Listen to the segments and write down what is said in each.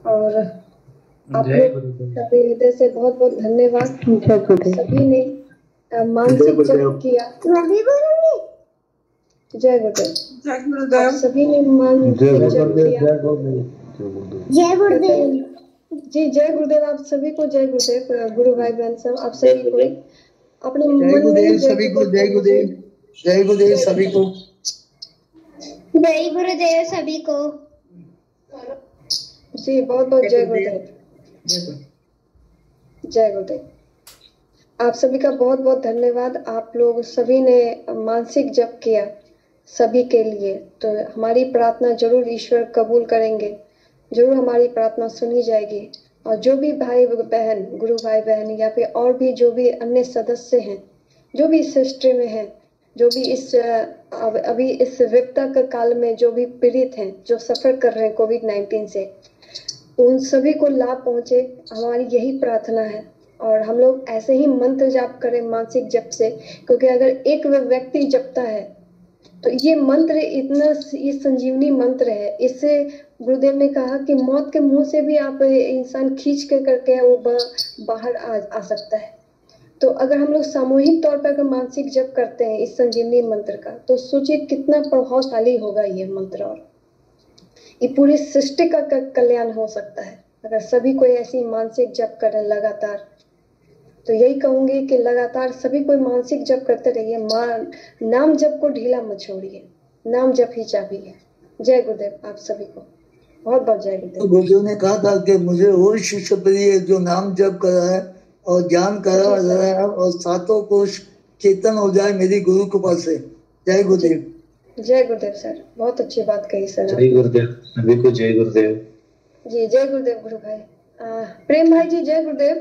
और आप लोग सभी हृदय से बहुत बहुत धन्यवाद। सभी ने मानसिक जप किया। जय गुरुदेव। आप सभी ने मानसिक जप किया। जय गुरुदेव। जी जय गुरुदेव। आप सभी को जय गुरुदेव। गुरु भाई बहन सब आप सभी को अपने मन में सभी को जय गुरुदेव। जय गुरुदेव सभी को। जय गुरुदेव सभी को। जी बहुत बहुत जय गुरुदेव। जय गुरुदेव। आप सभी का बहुत बहुत धन्यवाद। आप लोग सभी ने मानसिक जप किया सभी के लिए, तो हमारी प्रार्थना जरूर ईश्वर कबूल करेंगे, जरूर हमारी प्रार्थना सुनी जाएगी। और जो भी भाई बहन, गुरु भाई बहन या फिर और भी जो भी अन्य सदस्य हैं, जो भी इस हिस्ट्री में हैं, जो भी इस अभी इस विपदा के काल में जो भी पीड़ित हैं, जो सफर कर रहे हैं कोविड-19 से, उन सभी को लाभ पहुंचे, हमारी यही प्रार्थना है। और हम लोग ऐसे ही मंत्र जाप करें मानसिक जप से, क्योंकि अगर एक व्यक्ति जपता है तो ये मंत्र इतना, ये संजीवनी मंत्र है। इससे गुरुदेव ने कहा कि मौत के मुंह से भी आप इंसान खींच के करके वो बाहर आ सकता है। तो अगर हम लोग सामूहिक तौर पर अगर मानसिक जप करते हैं इस संजीवनी मंत्र का, तो सोचिए कितना प्रभावशाली होगा ये मंत्र, और ये पूरी सृष्टि का कल्याण हो सकता है अगर सभी कोई ऐसी मानसिक जप करें लगातार। तो यही कहूंगी कि लगातार सभी कोई मानसिक जप करते रहिए। नाम जप को ढीला मत छोड़िए, नाम जप ही चाबी है। जय गुरुदेव। आप सभी को बहुत बहुत जय गुरुदेव। तो गुरुदेव ने कहा था कि मुझे वो शिष्य प्रिय जो नाम जप कर रहा है और ज्ञान करा रहा है और सातों कोश चेतन हो जाए मेरी गुरु कृपा से। जय गुरुदेव। जय गुरुदेव सर, बहुत अच्छी बात कही सर। जय गुरुदेव सभी को। जय गुरुदेव जी। जय गुरुदेव गुरु भाई। प्रेम भाई जी जय गुरुदेव।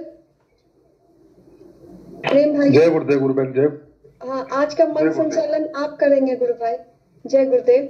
प्रेम भाई जय गुरुदेव। गुरु बहन जय। हाँ, आज का मन संचालन आप करेंगे गुरु भाई। जय गुरुदेव।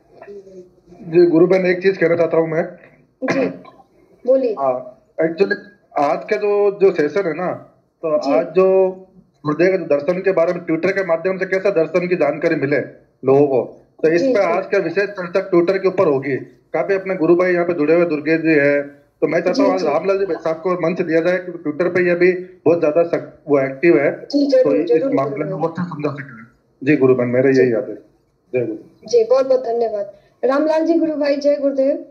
जी गुरु बहन, एक चीज कहना चाहता हूँ मैं। जी बोलिए। हाँ, एक्चुअली आज का जो सेशन है ना, तो आज जो गुरुदेव के दर्शन के बारे में ट्विटर के माध्यम से कैसा दर्शन की जानकारी मिले लोगों को, तो इस पे आज का विशेष चर्चा ट्विटर के ऊपर होगी। काफी अपने गुरु भाई यहाँ पे जुड़े हुए दुर्गेश जी है, तो मैं चाहता हूँ आज रामलाल जी साहब को मंच दिया जाए, क्योंकि ट्विटर पे ये भी बहुत ज्यादा वो एक्टिव है, तो इस मामले में वो अच्छा समझा सके। जी गुरु बहन, मेरा यही याद है। जय गुरु जी। बहुत बहुत धन्यवाद रामलाल जी। गुरु भाई जय गुरुदेव।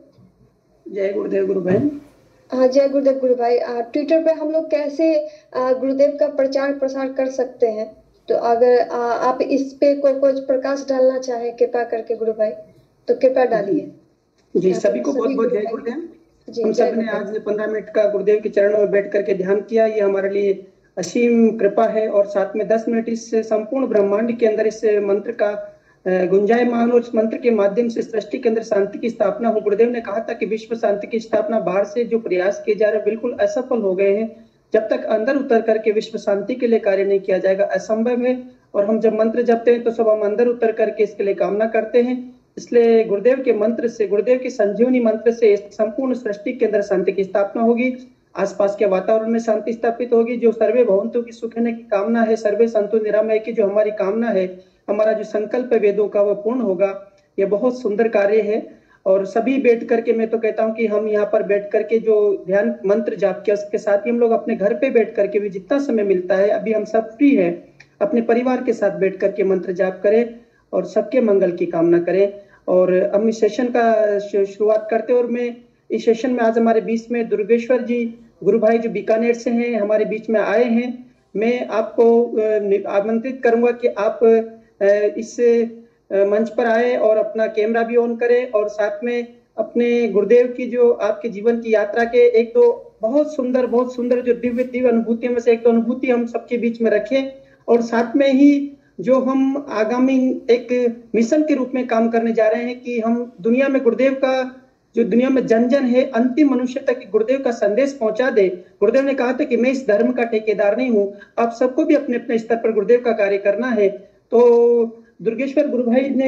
जय गुरुदेव गुरु बहन। हाँ जय गुरुदेव गुरु भाई। ट्विटर पे हम लोग कैसे गुरुदेव का प्रचार प्रसार कर सकते हैं, तो अगर आप इस पे कुछ प्रकाश डालना चाहे कृपा करके गुरु भाई, तो कृपया डालिए। जी सभी को बहुत बहुत जय गुरुदेव। हम सब ने आज 15 मिनट का गुरुदेव के चरणों में बैठ करके ध्यान किया, ये हमारे लिए असीम कृपा है। और साथ में 10 मिनट इस संपूर्ण ब्रह्मांड के अंदर इस मंत्र का गुंजायमान, उस मंत्र के माध्यम से सृष्टि के अंदर शांति की स्थापना हो। गुरुदेव ने कहा था कि विश्व शांति की स्थापना बाहर से जो प्रयास किए जा रहे हैं बिल्कुल असफल हो गए हैं। जब तक अंदर उतर करके विश्व शांति के लिए कार्य नहीं किया जाएगा असंभव है। और हम जब मंत्र जपते हैं तो सब हम अंदर उतर करके इसके लिए कामना करते हैं। इसलिए गुरुदेव के मंत्र से, गुरुदेव के संजीवनी मंत्र से संपूर्ण सृष्टि के अंदर शांति की स्थापना होगी, आसपास के वातावरण में शांति स्थापित होगी। जो सर्वे भवन्तु की सुखने की कामना है, सर्वे सन्तु निरामय की जो हमारी कामना है, हमारा जो संकल्प है वेदों का, वह पूर्ण होगा। यह बहुत सुंदर कार्य है। और सभी बैठ करके, मैं तो कहता हूँ कि हम यहाँ पर बैठ करके जो ध्यान मंत्र जाप किया, उसके साथ ही हम लोग अपने घर पे बैठ करके भी जितना समय मिलता है, अभी हम सब फ्री है, अपने परिवार के साथ बैठ करके मंत्र जाप करें और सबके मंगल की कामना करें। और हम इस सेशन का शुरुआत करते हैं। और मैं इस सेशन में आज हमारे बीच में दुर्गेश्वर जी गुरु भाई जो बीकानेर से हैं हमारे बीच में आए हैं। मैं आपको आमंत्रित करूंगा कि आप इस मंच पर आए और अपना कैमरा भी ऑन करें, और साथ में अपने गुरुदेव की जो आपके जीवन की यात्रा के एक दो बहुत सुंदर जो दिव्य अनुभूतियों में से एक दो अनुभूति हम सबके बीच में रखें। और साथ में ही जो हम आगामी एक मिशन के रूप में काम करने जा रहे हैं कि हम दुनिया में गुरुदेव का, जो दुनिया में जन जन है, अंतिम मनुष्य तक गुरुदेव का संदेश पहुंचा दे। गुरुदेव ने कहा था कि मैं इस धर्म का ठेकेदार नहीं हूं, आप सबको भी अपने अपने स्तर पर गुरुदेव का कार्य करना है। तो दुर्गेश्वर गुरु भाई ने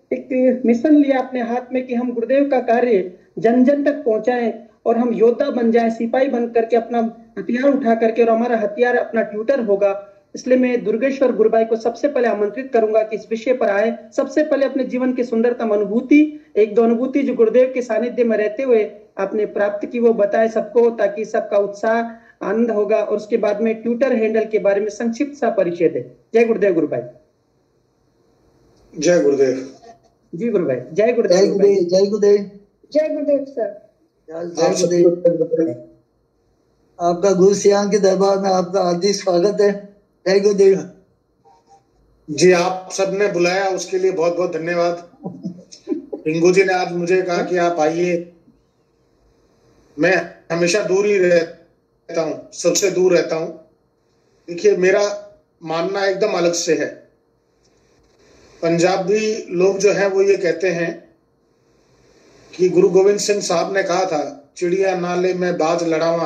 एक मिशन लिया अपने हाथ में कि हम गुरुदेव का कार्य जन जन तक पहुंचाएं और हम योद्धा बन जाएं, सिपाही बन करके अपना हथियार उठा करके, और हमारा हथियार अपना ट्विटर होगा। इसलिए मैं दुर्गेश्वर गुरुभाई को सबसे पहले आमंत्रित करूंगा कि इस विषय पर आए। सबसे पहले अपने जीवन की सुंदरतम अनुभूति, एक दो अनुभूति जो गुरुदेव के सानिध्य में रहते हुए आपने प्राप्त की, वो बताए सबको, ताकि सबका उत्साह आनंद होगा। और उसके बाद में ट्विटर हैंडल के बारे में संक्षिप्त सा परिचय दे। जय गुरुदेव गुरुभाई। जय गुरुदेव जी गुरुभाई। जय गुरुदेव। जय गुरुदेव। जय गुरुदेव। जय गुरुदेव सर। जय गुरुदेव। आपका गुरु सियान के दरबार में आपका हार्दिक स्वागत है। जय गुरुदेव जी। आप सबने बुलाया उसके लिए बहुत बहुत धन्यवाद। रिंकू जी ने आज मुझे कहा कि आप आइए। मैं हमेशा दूर ही रहता हूँ, सबसे दूर रहता हूँ। देखिए, मेरा मानना एकदम अलग से है। पंजाबी लोग जो हैं वो ये कहते हैं कि गुरु गोविंद सिंह साहब ने कहा था, चिड़िया नाले में बाज लड़ावा,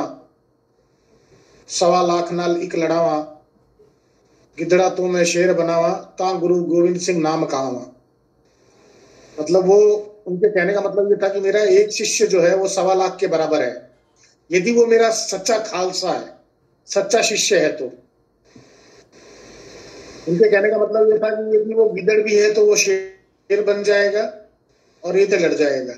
1.25 लाख नाल एक लड़ावा, गिदड़ा तो मैं शेर बनावा, ता गुरु गोविंद सिंह नाम कहावा। मतलब वो, उनके कहने का मतलब ये था कि मेरा एक शिष्य जो है वो 1.25 लाख के बराबर है, यदि वो मेरा सच्चा खालसा है, सच्चा शिष्य है। तो उनके कहने का मतलब ये था कि यदि वो गिदड़ भी है तो वो शेर बन जाएगा और ये तो लड़ जाएगा,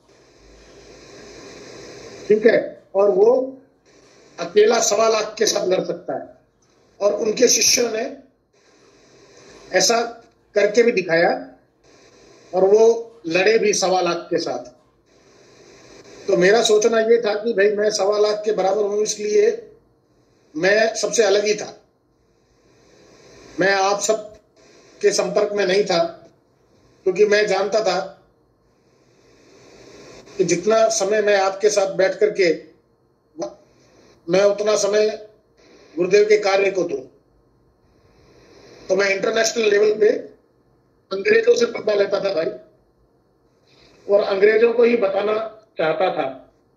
ठीक है। और वो अकेला 1.25 लाख के साथ लड़ सकता है। और उनके शिष्यों ने ऐसा करके भी दिखाया और वो लड़े भी 1.25 लाख के साथ। तो मेरा सोचना ये था कि भाई मैं 1.25 लाख के बराबर हूं, इसलिए मैं सबसे अलग ही था। मैं आप सब के संपर्क में नहीं था, क्योंकि मैं जानता था कि जितना समय मैं आपके साथ बैठ करके, मैं उतना समय गुरुदेव के कार्य को दूं। तो मैं इंटरनेशनल लेवल पे अंग्रेजों से पता लेता था भाई, और अंग्रेजों को ही बताना चाहता था।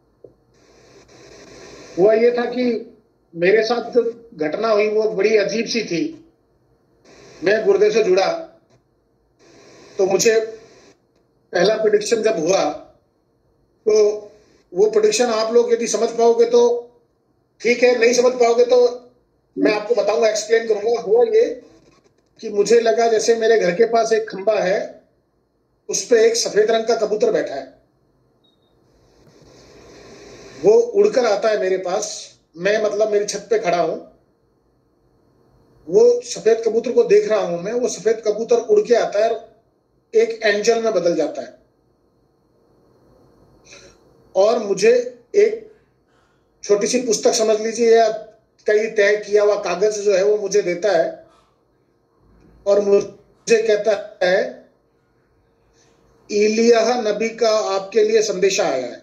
हुआ ये था कि मेरे साथ जो घटना हुई वो बड़ी अजीब सी थी। मैं गुरुदेव से जुड़ा तो मुझे पहला प्रेडिक्शन जब हुआ, तो वो प्रेडिक्शन आप लोग यदि समझ पाओगे तो ठीक है, नहीं समझ पाओगे तो मैं आपको बताऊंगा, एक्सप्लेन करूंगा। हुआ ये कि मुझे लगा जैसे मेरे घर के पास एक खंबा है, उस पे एक सफेद रंग का कबूतर बैठा है, वो उड़कर आता है मेरे पास। मैं मतलब मेरी छत पे खड़ा हूं, वो सफेद कबूतर को देख रहा हूं मैं। वो सफेद कबूतर उड़ के आता है और एक एंजल में बदल जाता है, और मुझे एक छोटी सी पुस्तक समझ लीजिए या कई तय किया हुआ कागज जो है वो मुझे देता है, और मुझे कहता है इलियाह नबी का आपके लिए संदेशा आया है।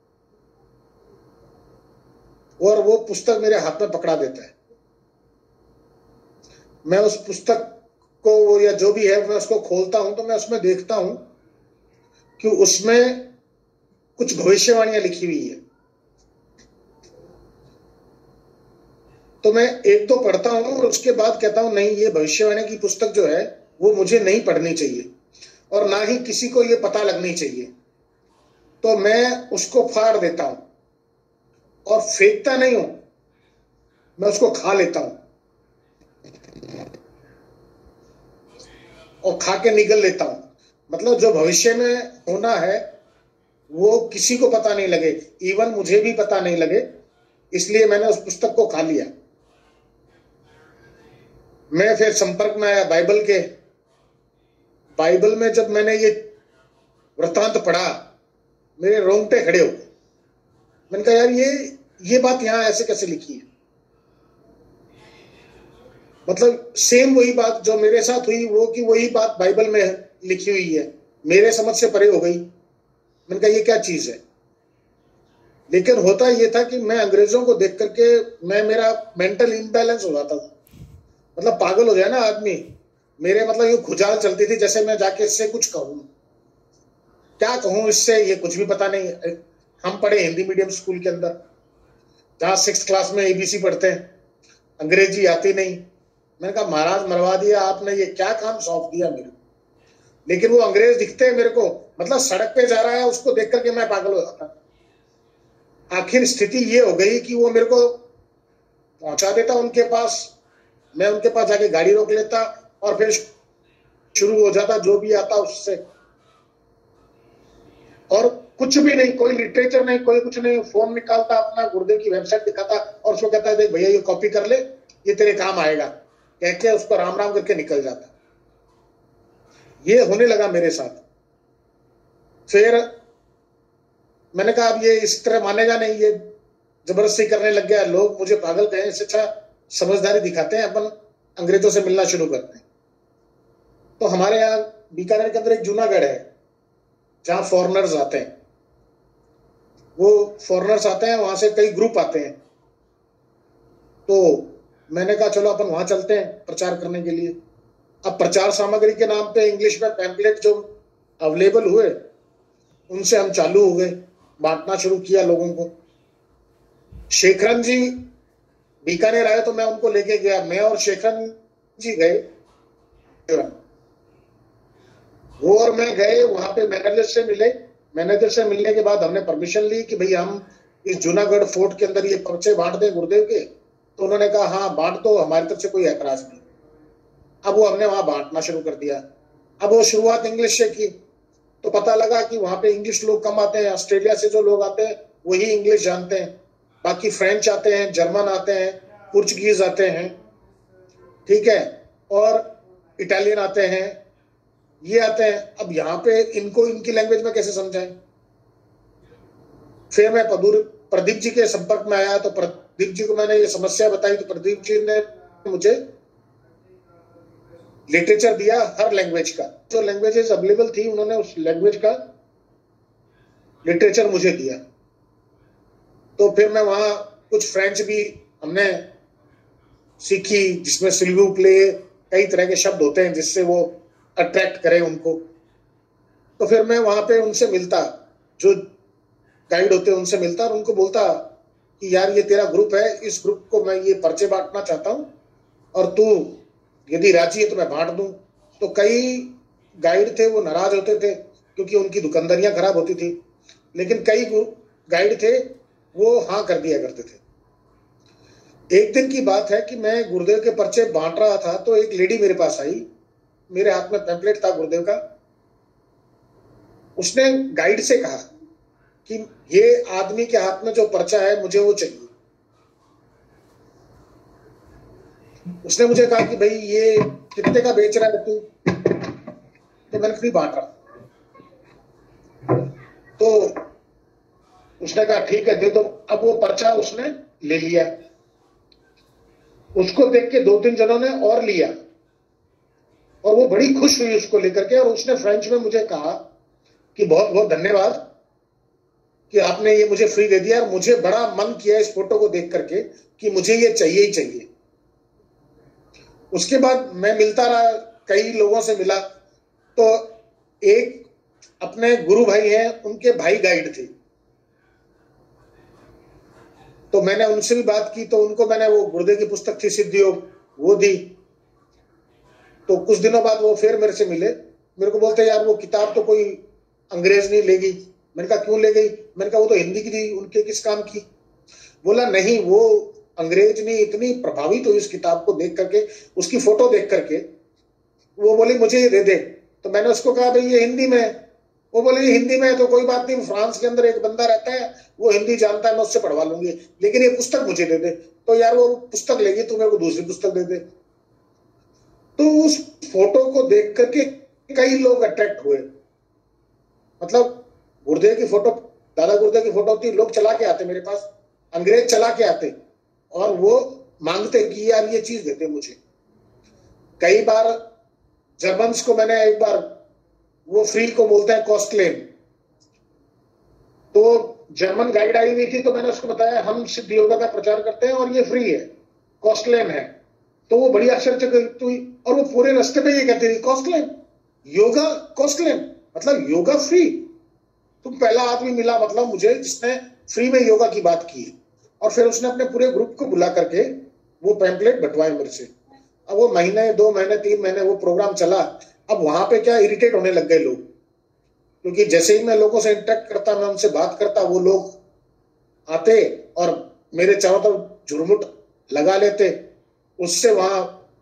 और वो पुस्तक मेरे हाथ में पकड़ा देता है। मैं उस पुस्तक को या जो भी है मैं उसको खोलता हूं, तो मैं उसमें देखता हूं कि उसमें कुछ भविष्यवाणियां लिखी हुई है। तो मैं एक दो पढ़ता हूं और उसके बाद कहता हूं नहीं, ये भविष्यवाणी की पुस्तक जो है वो मुझे नहीं पढ़नी चाहिए और ना ही किसी को ये पता लगनी चाहिए। तो मैं उसको फाड़ देता हूं और फेंकता नहीं हूं, मैं उसको खा लेता हूं और खा के निगल लेता हूं। मतलब जो भविष्य में होना है वो किसी को पता नहीं लगे, इवन मुझे भी पता नहीं लगे, इसलिए मैंने उस पुस्तक को खा लिया। मैं फिर संपर्क में आया बाइबल के। बाइबल में जब मैंने ये वृत्तांत पढ़ा, मेरे रोंगटे खड़े हो गए। मैंने कहा यार ये बात यहां ऐसे कैसे लिखी है। मतलब सेम वही बात जो मेरे साथ हुई, वो की वही बात बाइबल में लिखी हुई है, मेरे समझ से परे हो गई। मैंने कहा ये क्या चीज है। लेकिन होता ये था कि मैं अंग्रेजों को देख करके मेरा मेंटल इम्बैलेंस हो जाता था। मतलब पागल हो जाए ना आदमी, मेरे मतलब ये खुजाल चलती थी जैसे मैं जाके इससे कुछ कहूं, क्या कहूं इससे, ये कुछ भी पता नहीं। हम पढ़े हिंदी मीडियम स्कूल के अंदर, जहां 6th क्लास में ABC पढ़ते हैं, अंग्रेजी आती नहीं। मैंने कहा महाराज मरवा दिया आपने, ये क्या काम सौंप दिया मेरे को। लेकिन वो अंग्रेज दिखते हैं मेरे को, मतलब सड़क पे जा रहा है उसको देख करके मैं पागल हो जाता। आखिर स्थिति ये हो गई कि वो मेरे को पहुंचा देता उनके पास, मैं उनके पास जाके गाड़ी रोक लेता और फिर शुरू हो जाता जो भी आता उससे। और कुछ भी नहीं, कोई लिटरेचर नहीं, कोई कुछ नहीं, फोन निकालता अपना, गुरुदेव की वेबसाइट दिखाता और उसको कहता है देख भैया ये कॉपी कर ले, ये तेरे काम आएगा, कह के उसको राम राम करके निकल जाता। ये होने लगा मेरे साथ। फिर मैंने कहा अब ये इस तरह मानेगा नहीं, ये जबरदस्ती करने लग गया, लोग मुझे पागल कहें, इससे अच्छा समझदारी दिखाते हैं, अपन अंग्रेजों से मिलना शुरू करते हैं। तो हमारे यहाँ बीकानेर के अंदर एक जूनागढ़ है जहां फॉरेनर्स आते हैं, वो फॉरेनर्स आते हैं, वहां से कई ग्रुप आते हैं। तो मैंने कहा चलो अपन वहां चलते हैं प्रचार करने के लिए। अब प्रचार सामग्री के नाम पे इंग्लिश में पैम्पलेट जो अवेलेबल हुए उनसे हम चालू हो गए, बांटना शुरू किया लोगों को। शेखरन जी बीकानेर आए तो मैं उनको लेके गया, मैं और शेखरन जी गए, वो और मैं गए वहां पे, मैनेजर से मिले। मैनेजर से मिलने के बाद हमने परमिशन ली कि भाई हम इस जूनागढ़ फोर्ट के अंदर ये पर्चे बांट दें गुरुदेव के। तो उन्होंने कहा हाँ बांट दो, हमारी तरफ से कोई ऐतराज नहीं। अब वो हमने वहां बांटना शुरू कर दिया। अब वो शुरुआत इंग्लिश से की, तो पता लगा कि वहां पे इंग्लिश लोग कम आते हैं, ऑस्ट्रेलिया से जो लोग आते हैं वही इंग्लिश जानते हैं, बाकी फ्रेंच आते हैं, जर्मन आते हैं, पुर्तगीज आते हैं, ठीक है, और इटालियन आते हैं, ये आते हैं। अब यहाँ पे इनको इनकी लैंग्वेज में कैसे समझाएं? फिर मैं प्रदीप जी के संपर्क में आया, तो प्रदीप जी को मैंने ये समस्या बताई, तो प्रदीप जी ने मुझे लिटरेचर दिया हर लैंग्वेज का, जो लैंग्वेजेस अवेलेबल थी उन्होंने उस लैंग्वेज का लिटरेचर मुझे दिया। तो फिर मैं वहां कुछ फ्रेंच भी हमने सीखी, जिसमें सिल्वू प्ले, कई तरह के शब्द होते हैं जिससे वो अट्रैक्ट करें उनको। तो फिर मैं वहां पे उनसे मिलता, जो गाइड होते हैं उनसे मिलता और उनको बोलता कि यार ये तेरा ग्रुप है, इस ग्रुप को मैं ये पर्चे बांटना चाहता हूं और तू यदि राजी है तो मैं बांट दूं। तो कई गाइड थे वो नाराज होते थे क्योंकि उनकी दुकानदारियां खराब होती थी, लेकिन कई गाइड थे वो हाँ कर दिया करते थे। एक दिन की बात है कि मैं गुरुदेव के पर्चे बांट रहा था, तो एक लेडी मेरे पास आई, मेरे हाथ में पैम्पलेट था गुरुदेव का। उसने गाइड से कहा कि ये आदमी के हाथ में जो पर्चा है मुझे वो चाहिए। उसने मुझे कहा कि भाई ये कितने का बेच रहा है तू? तो मैंने फ्री बांट रहा। तो उसने कहा ठीक है दे दो। अब वो पर्चा उसने ले लिया, उसको देख के 2-3 जनों ने और लिया और वो बड़ी खुश हुई उसको लेकर के, और उसने फ्रेंच में मुझे कहा कि बहुत बहुत धन्यवाद कि आपने ये मुझे फ्री दे दिया, और मुझे बड़ा मन किया इस फोटो को देख करके कि मुझे ये चाहिए ही चाहिए। उसके बाद मैं मिलता रहा, कई लोगों से मिला, तो एक अपने गुरु भाई हैं, उनके भाई गाइड थे, तो मैंने उनसे भी बात की। तो उनको मैंने वो गुरुदेव की पुस्तक थी सिद्ध योग, वो दी। तो कुछ दिनों बाद वो फिर मेरे से मिले, मेरे को बोलते यार वो किताब तो कोई अंग्रेज नहीं ले गई। मैंने कहा क्यों ले गई? मैंने कहा वो तो हिंदी की थी, उनके किस काम की? बोला नहीं, वो अंग्रेज ने इतनी प्रभावित हुई उस किताब को देख करके, उसकी फोटो देख करके, वो बोली मुझे ये दे दे। तो मैंने उसको कहा भाई ये हिंदी में है। वो बोले ये हिंदी में है तो कोई बात नहीं, फ्रांस के अंदर एक बंदा रहता है वो हिंदी जानता है, मैं उससे पढ़वा लूंगी, लेकिन ये पुस्तक मुझे दे दे। तो यार वो पुस्तक लेगी, तू मेरे को दूसरी पुस्तक दे दे। तो उस फोटो को देख करके कई लोग अट्रैक्ट हुए। मतलब गुरुदेव की फोटो, दादा गुरुदेव की फोटो होती, लोग चला के आते मेरे पास, अंग्रेज चला के आते और वो मांगते कि यार ये चीज देते मुझे। कई बार जर्मन्स को मैंने, एक बार वो फ्री को बोलते हैं कॉस्टलेन, तो जर्मन गाइड आई हुई थी, तो मैंने उसको बताया हम सिद्ध योगा का प्रचार करते हैं और ये फ्री है, कॉस्टलेन है। तो वो बड़ी आश्चर्यचकित हुई और वो पूरे रास्ते पे ये कहती थी कॉस्टलेन, योगा कॉस्टलेन, मतलब योगा फ्री। तुम पहला आदमी मिला मतलब मुझे जिसने फ्री में योगा की बात की। और फिर उसने अपने पूरे ग्रुप को बुला करके वो पैम्पलेट बंटवाए मेरे से। अब वो महीने, 2 महीने, 3 महीने वो प्रोग्राम चला। अब वहां पे क्या इरिटेट होने लग गए लोग, क्योंकि जैसे ही मैं लोगों से इंटरेक्ट करता, मैं उनसे बात करता, वो लोग आते और मेरे चारों तरफ झुरमुट लगा लेते। उससे वहां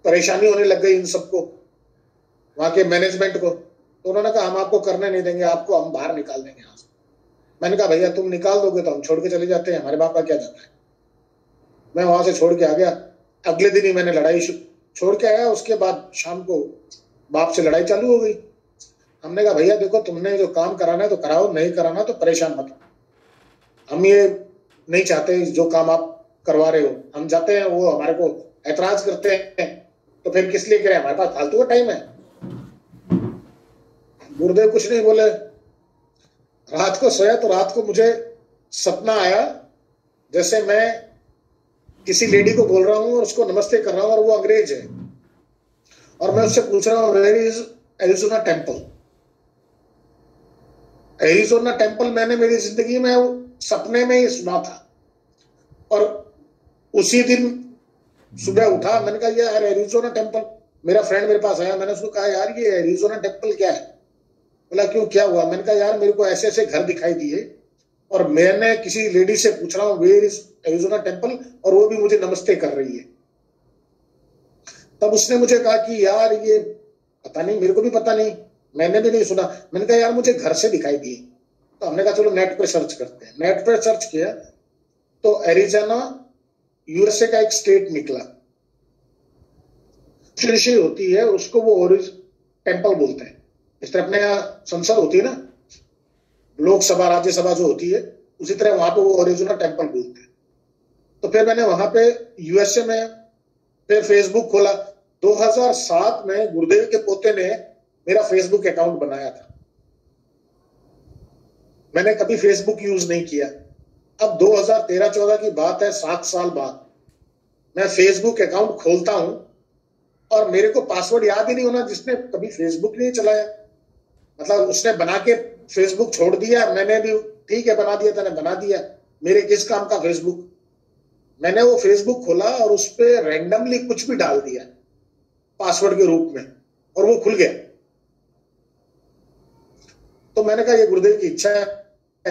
परेशानी होने लग गई इन सबको, वहां के मैनेजमेंट को। तो उन्होंने कहा हम आपको करने नहीं देंगे, आपको हम बाहर निकाल देंगे यहाँ से। मैंने कहा भैया तुम निकाल दोगे तो हम छोड़ के चले जाते हैं, हमारे बाप का क्या जाता है। मैं वहां से छोड़ के आ गया। अगले दिन ही मैंने लड़ाई छोड़ के आया। उसके बाद शाम को बाप से लड़ाई चालू हो गई। हमने कहा भैया देखो तुमने जो काम कराना है तो कराओ, नहीं कराना तो परेशान मत। हम ये नहीं चाहते जो काम आप करवा रहे हो, हम जाते हैं वो हमारे को ऐतराज करते हैं, तो फिर किस लिए करें, हमारे पास फालतू का टाइम है। गुरुदेव कुछ नहीं बोले। रात को सोया तो रात को मुझे सपना आया जैसे मैं किसी लेडी को बोल रहा हूं और उसको नमस्ते कर रहा हूं और वो अंग्रेज है और मैं उससे पूछ रहा हूं where is Arizona temple. Arizona temple मैंने मेरी जिंदगी में सपने में ही सुना था। और उसी दिन सुबह उठा, मैंने कहा यार एरिज़ोना टेम्पल, मेरा फ्रेंड मेरे पास आया, मैंने उसको कहा यार ये एरिज़ोना टेम्पल क्या है। बोला क्यों क्या हुआ। मैंने कहा यार मेरे को ऐसे ऐसे घर दिखाई दिए और मैंने किसी लेडी से पूछ रहा हूँ वेयर इज एरिज़ोना टेम्पल और वो भी मुझे नमस्ते कर रही है। तब उसने मुझे कहा कि यार ये पता नहीं, मेरे को भी पता नहीं, मैंने भी नहीं सुना। मैंने कहा यार मुझे घर से दिखाई दिए। तो हमने कहा चलो नेट पे सर्च करते हैं। नेट पे सर्च किया तो एरिज़ोना यूएसए का एक स्टेट निकला। होती है उसको वो ओरिज टेम्पल बोलते हैं। इस तरह अपने यहाँ संसद होती है ना, लोकसभा राज्यसभा जो होती है, उसी तरह वहां पे वो ओरिजिनल टेम्पल बोलते हैं। तो फिर मैंने वहां पे यूएसए में फिर फेसबुक खोला। 2007 में गुरुदेव के पोते ने मेरा फेसबुक अकाउंट बनाया था। मैंने कभी फेसबुक यूज नहीं किया। अब 2013-14 की बात है, 7 साल बाद मैं फेसबुक अकाउंट खोलता हूं और मेरे को पासवर्ड याद ही नहीं होना, जिसने कभी फेसबुक नहीं चलाया। मतलब उसने बना के फेसबुक छोड़ दिया, मैंने भी ठीक है बना दिया, मैंने बना दिया, मेरे किस काम का फेसबुक। मैंने वो फेसबुक खोला और उस पर रैंडमली कुछ भी डाल दिया पासवर्ड के रूप में और वो खुल गया। तो मैंने कहा ये गुरुदेव की इच्छा है।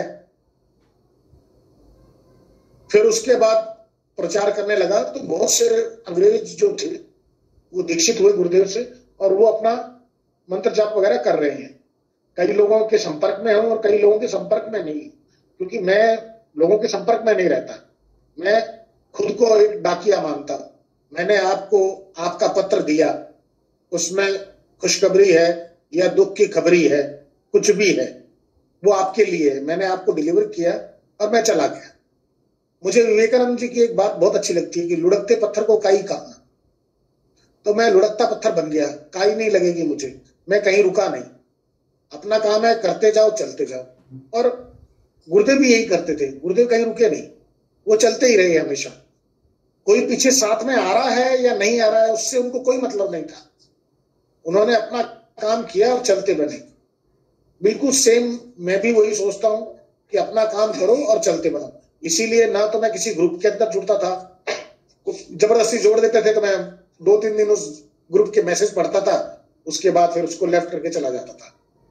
फिर उसके बाद प्रचार करने लगा तो बहुत से अंग्रेज जो थे वो दीक्षित हुए गुरुदेव से और वो अपना मंत्र जाप वगैरह कर रहे हैं। कई लोगों के संपर्क में हूं और कई लोगों के संपर्क में नहीं, क्योंकि मैं लोगों के संपर्क में नहीं रहता। मैं खुद को एक डाकिया मानता हूं। मैंने आपको आपका पत्र दिया, उसमें खुशखबरी है या दुख की खबरी है, कुछ भी है, वो आपके लिए है। मैंने आपको डिलीवर किया और मैं चला गया। मुझे विवेकानंद जी की एक बात बहुत अच्छी लगती है कि लुढ़कते पत्थर को काई कहना। तो मैं लुढ़कता पत्थर बन गया, काई नहीं लगेगी मुझे, मैं कहीं रुका नहीं। अपना काम है, करते जाओ चलते जाओ। और गुरुदेव भी यही करते थे, गुरुदेव कहीं रुके नहीं, वो चलते ही रहे हमेशा। कोई पीछे साथ में आ रहा है या नहीं आ रहा है उससे उनको कोई मतलब नहीं था। उन्होंने अपना काम किया और चलते बने। बिल्कुल सेम मैं भी वही सोचता हूं कि अपना काम करो और चलते बनो। इसीलिए ना तो मैं किसी ग्रुप के अंदर जुड़ता था, जबरदस्ती जोड़ देते थे तो मैं 2-3 दिन उस ग्रुप के मैसेज पढ़ता था, उसके बाद फिर उसको लेफ्ट करके चला जाता था।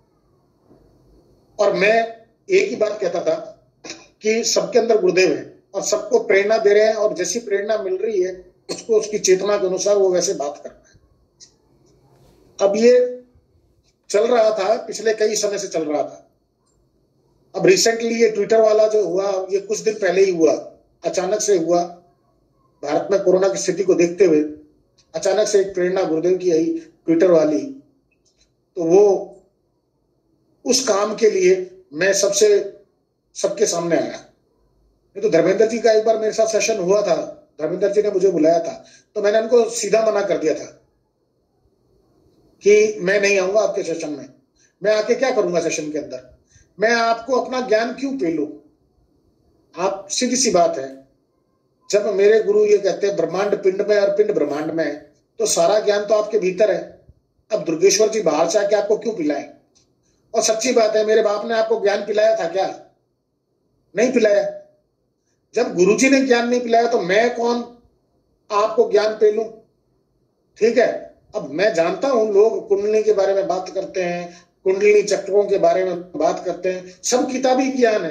और मैं एक ही बात कहता था कि सबके अंदर गुरुदेव है और सबको प्रेरणा दे रहे हैं और जैसी प्रेरणा मिल रही है उसको उसकी चेतना के अनुसार वो वैसे बात करना है। अब ये चल रहा था, पिछले कई समय से चल रहा था। अब रिसेंटली ये ट्विटर वाला जो हुआ, ये कुछ दिन पहले ही हुआ, अचानक से हुआ। भारत में कोरोना की स्थिति को देखते हुए अचानक से एक प्रेरणा गुरुदेव की आई ट्विटर वाली। तो वो उस काम के लिए मैं सबके सामने आया। नहीं तो धर्मेंद्र जी का एक बार मेरे साथ सेशन हुआ था, धर्मेंद्र जी ने मुझे बुलाया था, तो मैंने उनको सीधा मना कर दिया था कि मैं नहीं आऊंगा आपके सेशन में। मैं आके क्या करूंगा सेशन के अंदर, मैं आपको अपना ज्ञान क्यों पेलूं। आप सीधी सी बात है, जब मेरे गुरु ये कहते हैं ब्रह्मांड पिंड में और पिंड ब्रह्मांड में, तो सारा ज्ञान तो आपके भीतर है। अब दुर्गेश्वर जी बाहर से आके आपको क्यों पिलाएं। और सच्ची बात है, मेरे बाप ने आपको ज्ञान पिलाया था क्या? नहीं पिलाया। जब गुरुजी ने ज्ञान नहीं पिलाया तो मैं कौन आपको ज्ञान पेलूं। ठीक है, अब मैं जानता हूं लोग कुंडली के बारे में बात करते हैं, कुंडली चक्रों के बारे में बात करते हैं, सब किताबी ज्ञान है।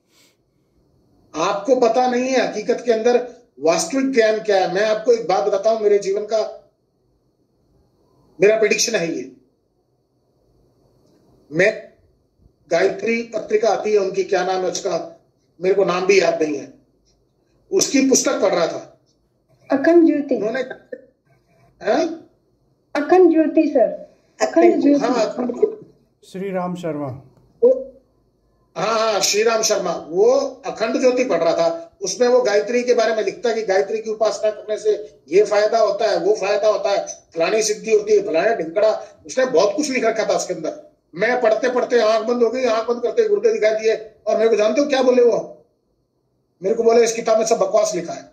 आपको पता नहीं है हकीकत के अंदर वास्तविक ज्ञान क्या है। मैं आपको एक बात बताता हूं, मेरे जीवन का मेरा प्रेडिक्शन है ये। मैं गायत्री पत्रिका आती है उनकी, क्या नाम है उसका, मेरे को नाम भी याद नहीं है, उसकी पुस्तक पढ़ रहा था। अखंड ज्योति। उन्होंने अखंड ज्योति सर, अखंड ज्योति। हाँ, श्री राम शर्मा। हाँ, श्री राम शर्मा, वो अखंड ज्योति पढ़ रहा था। उसमें वो गायत्री के बारे में लिखता है कि गायत्री की उपासना करने से ये फायदा होता है, वो फायदा होता है, फलानी सिद्धि होती है, फलाना ढिंकड़ा, उसने बहुत कुछ लिख रखा था उसके अंदर। मैं पढ़ते पढ़ते आंख बंद हो गई, आंख बंद करते गुरुदेव दिखाई दिए, और मेरे को जानते हो क्या बोले वो? मेरे को बोले इस किताब में सब बकवास लिखा है।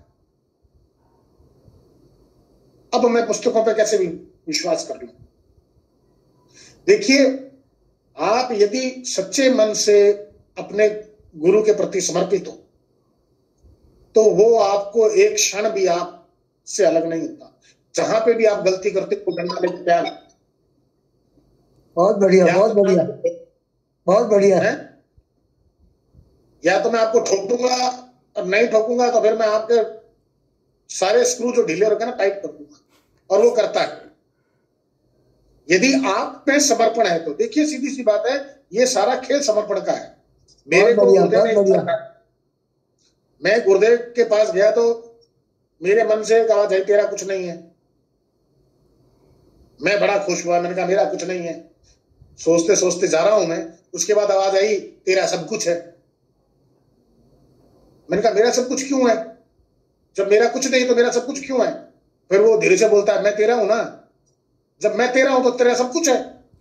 अब मैं पुस्तकों पे कैसे भी विश्वास कर लूं? देखिए, आप यदि सच्चे मन से अपने गुरु के प्रति समर्पित हो तो वो आपको एक क्षण भी आप से अलग नहीं होता। जहां पे भी आप गलती करते हो डंडा लेके तैयार। बहुत बढ़िया, बहुत बढ़िया, बहुत बढ़िया है। या तो मैं आपको ठोक दूंगा, और नहीं ठोकूंगा तो फिर मैं आपके सारे स्क्रू जो ढीले रखे ना टाइट कर दूंगा, और वो करता है। यदि आप में समर्पण है तो देखिए, सीधी सी बात है, ये सारा खेल समर्पण का है। मेरे को मैं गुरुदेव के पास गया तो मेरे मन से कहा जाए तेरा कुछ नहीं है। मैं बड़ा खुश हुआ, मैंने कहा मेरा कुछ नहीं है। सोचते सोचते जा रहा हूं मैं, उसके बाद आवाज आई तेरा सब कुछ है। मैंने कहा मेरा सब कुछ क्यों है? जब मेरा कुछ नहीं तो मेरा सब कुछ क्यों है? फिर वो धीरे से बोलता है मैं तेरा हूं ना, जब मैं तेरा हूं तो तेरा सब कुछ है।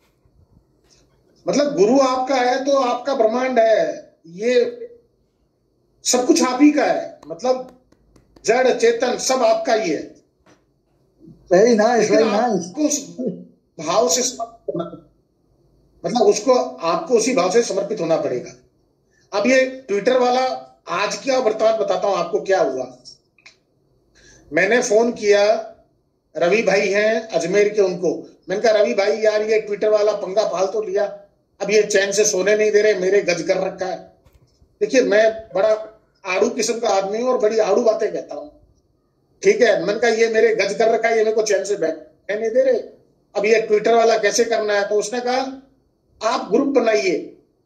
मतलब गुरु आपका है तो आपका ब्रह्मांड है, ये सब कुछ आप ही का है। मतलब जड़ चेतन सब आपका ही है। Very nice, very nice. भाव से मतलब उसको आपको उसी भाव से समर्पित होना पड़ेगा। अब ये ट्विटर वाला आज क्या वृत्तांत बताता हूं आपको क्या हुआ। मैंने फोन किया, रवि भाई हैं अजमेर के, उनको मैंने कहा रवि भाई यार ये ट्विटर वाला पंगा पाल तो लिया, अब ये चैन से सोने नहीं दे रहे, मेरे गज कर रखा है। देखिए मैं बड़ा आड़ू किस्म का आदमी हूं और बड़ी आड़ू बातें कहता हूं, ठीक है। मैंने कहा ये मेरे गज कर रखा है, ये मेरे को चैन से बैठ नहीं दे रहे, अब ये ट्विटर वाला कैसे करना है? तो उसने कहा आप ग्रुप बनाइए,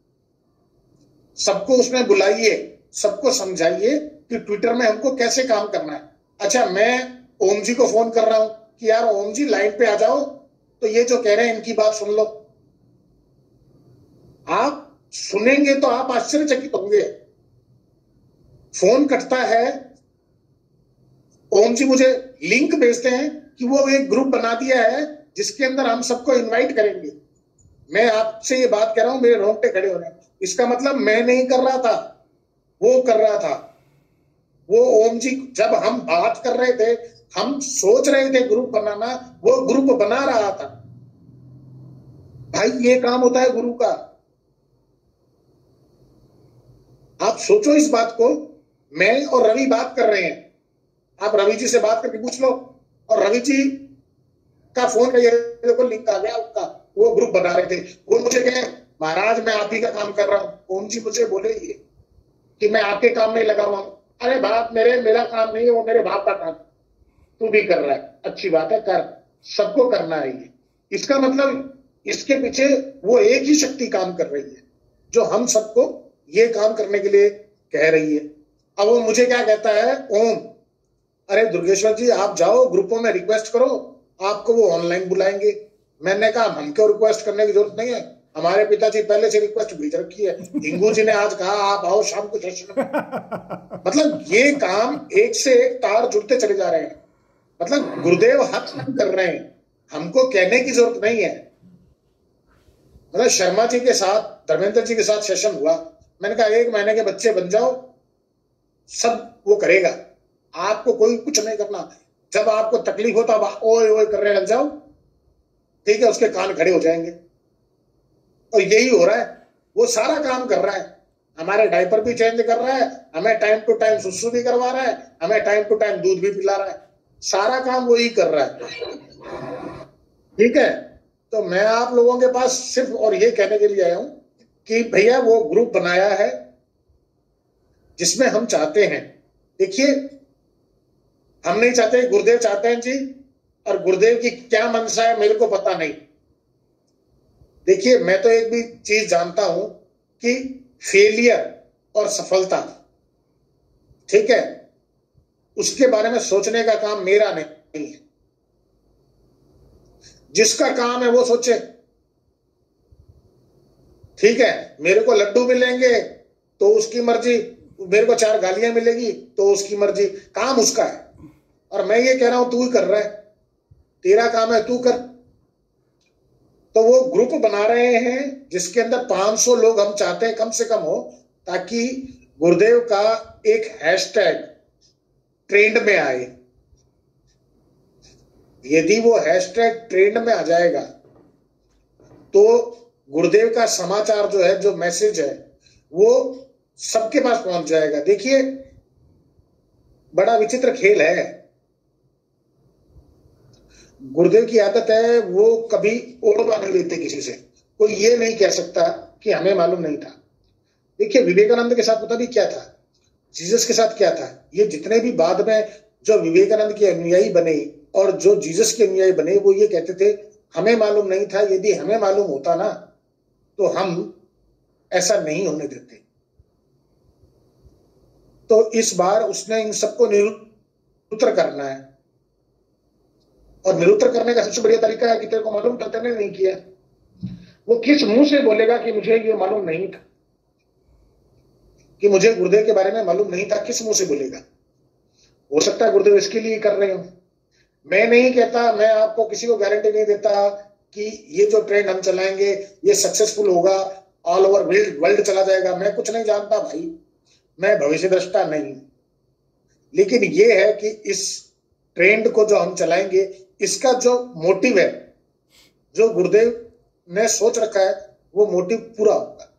सबको उसमें बुलाइए, सबको समझाइए कि ट्विटर में हमको कैसे काम करना है। अच्छा, मैं ओम जी को फोन कर रहा हूं कि यार ओम जी लाइन पे आ जाओ, तो ये जो कह रहे हैं इनकी बात सुन लो। आप सुनेंगे तो आप आश्चर्यचकित होंगे। फोन कटता है, ओम जी मुझे लिंक भेजते हैं कि वो एक ग्रुप बना दिया है जिसके अंदर हम सबको इनवाइट करेंगे। मैं आपसे ये बात कह रहा हूं, मेरे रोंगटे खड़े हो रहे हैं। इसका मतलब मैं नहीं कर रहा था, वो कर रहा था। वो ओम जी जब हम बात कर रहे थे, हम सोच रहे थे ग्रुप बनाना, वो ग्रुप बना रहा था। भाई ये काम होता है गुरु का। आप सोचो इस बात को। मैं और रवि बात कर रहे हैं, आप रवि जी से बात करके पूछ लो, और रवि जी का फोन का ये देखो लिंक आ गया उनका, वो ग्रुप बना रहे थे। वो मुझे कहे महाराज मैं आप ही का काम कर रहा हूं। ओम जी मुझे बोले ये कि मैं आपके काम में लगा हुआ हूं। अरे बाप, मेरा काम नहीं है, वो मेरे बाप का काम, तू भी कर रहा है, अच्छी बात है, कर, सबको करना है ये। इसका मतलब इसके पीछे वो एक ही शक्ति काम कर रही है जो हम सबको ये काम करने के लिए कह रही है। अब वो मुझे क्या कहता है, ओम अरे दुर्गेश्वर जी आप जाओ ग्रुपों में रिक्वेस्ट करो, आपको वो ऑनलाइन बुलाएंगे। मैंने कहा हमको रिक्वेस्ट करने की जरूरत नहीं है, हमारे पिताजी पहले से रिक्वेस्ट भेज रखी है। हिंगू जी ने आज कहा आप आओ शाम को सेशन में। मतलब ये काम एक से एक तार जुड़ते चले जा रहे हैं। मतलब गुरुदेव हक नहीं कर रहे हैं, हमको कहने की जरूरत नहीं है। मतलब शर्मा जी के साथ, धर्मेंद्र जी के साथ सेशन हुआ, मैंने कहा 1 महीने के बच्चे बन जाओ, सब वो करेगा, आपको कोई कुछ नहीं करना। जब आपको तकलीफ हो तब ओए ओए करने लग जाओ, ठीक है, उसके कान खड़े हो जाएंगे। और यही हो रहा है, वो सारा काम कर रहा है। हमारे डायपर भी चेंज कर रहा है, हमें टाइम टू टाइम सुसु भी करवा रहा है, हमें टाइम टू टाइम दूध भी पिला रहा है, सारा काम वो ही कर रहा है, ठीक है। तो मैं आप लोगों के पास सिर्फ और ये कहने के लिए आया हूं कि भैया वो ग्रुप बनाया है जिसमें हम चाहते हैं, देखिए हम नहीं चाहते, गुरुदेव चाहते हैं जी और गुरुदेव की क्या मंशा है मेरे को पता नहीं। देखिए, मैं तो एक भी चीज जानता हूं कि फेलियर और सफलता, ठीक है, उसके बारे में सोचने का काम मेरा नहीं है। जिसका काम है वो सोचे, ठीक है। मेरे को लड्डू मिलेंगे तो उसकी मर्जी, मेरे को 4 गालियां मिलेगी तो उसकी मर्जी, काम उसका है। और मैं ये कह रहा हूं तू ही कर रहा है, तेरा काम है, तू कर। तो वो ग्रुप बना रहे हैं जिसके अंदर 500 लोग हम चाहते हैं कम से कम हो, ताकि गुरुदेव का एक हैशटैग ट्रेंड में आए। यदि वो हैशटैग ट्रेंड में आ जाएगा तो गुरुदेव का समाचार जो है, जो मैसेज है, वो सबके पास पहुंच जाएगा। देखिए, बड़ा विचित्र खेल है। गुरुदेव की आदत है वो कभी ओढ़वा नहीं लेते किसी से। कोई ये नहीं कह सकता कि हमें मालूम नहीं था। देखिए, विवेकानंद के साथ पता नहीं क्या था, जीसस के साथ क्या था। ये जितने भी बाद में जो विवेकानंद के अनुयायी बने और जो जीसस के अनुयायी बने, वो ये कहते थे हमें मालूम नहीं था। यदि हमें मालूम होता ना तो हम ऐसा नहीं होने देते। तो इस बार उसने इन सबको निरुत्तर करना है, और निरुत्तर करने का सबसे बढ़िया तरीका है कि तेरे को मालूम था, तेने नहीं किया। वो किस मुंह से बोलेगा कि मुझे ये मालूम नहीं था, कि मुझे गुरुदेव के बारे में मालूम नहीं था? किस मुंह से बोलेगा? हो सकता है गुरुदेव इसके लिए कर रहे हो। मैं नहीं कहता, मैं आपको किसी को गारंटी नहीं देता कि ये जो ट्रेंड हम चलाएंगे ये सक्सेसफुल होगा, ऑल ओवर वर्ल्ड चला जाएगा। मैं कुछ नहीं जानता भाई, मैं भविष्य दृष्टा नहीं। लेकिन ये है कि इस ट्रेंड को जो हम चलाएंगे, इसका जो मोटिव है, जो गुरुदेव ने सोच रखा है, वो मोटिव पूरा होगा।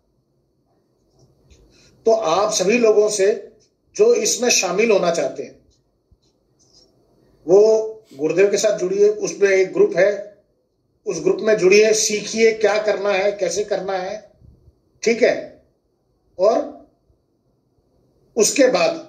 तो आप सभी लोगों से जो इसमें शामिल होना चाहते हैं, वो गुरुदेव के साथ जुड़िए। उसमें एक ग्रुप है, उस ग्रुप में जुड़िए, सीखिए क्या करना है, कैसे करना है, ठीक है। और उसके बाद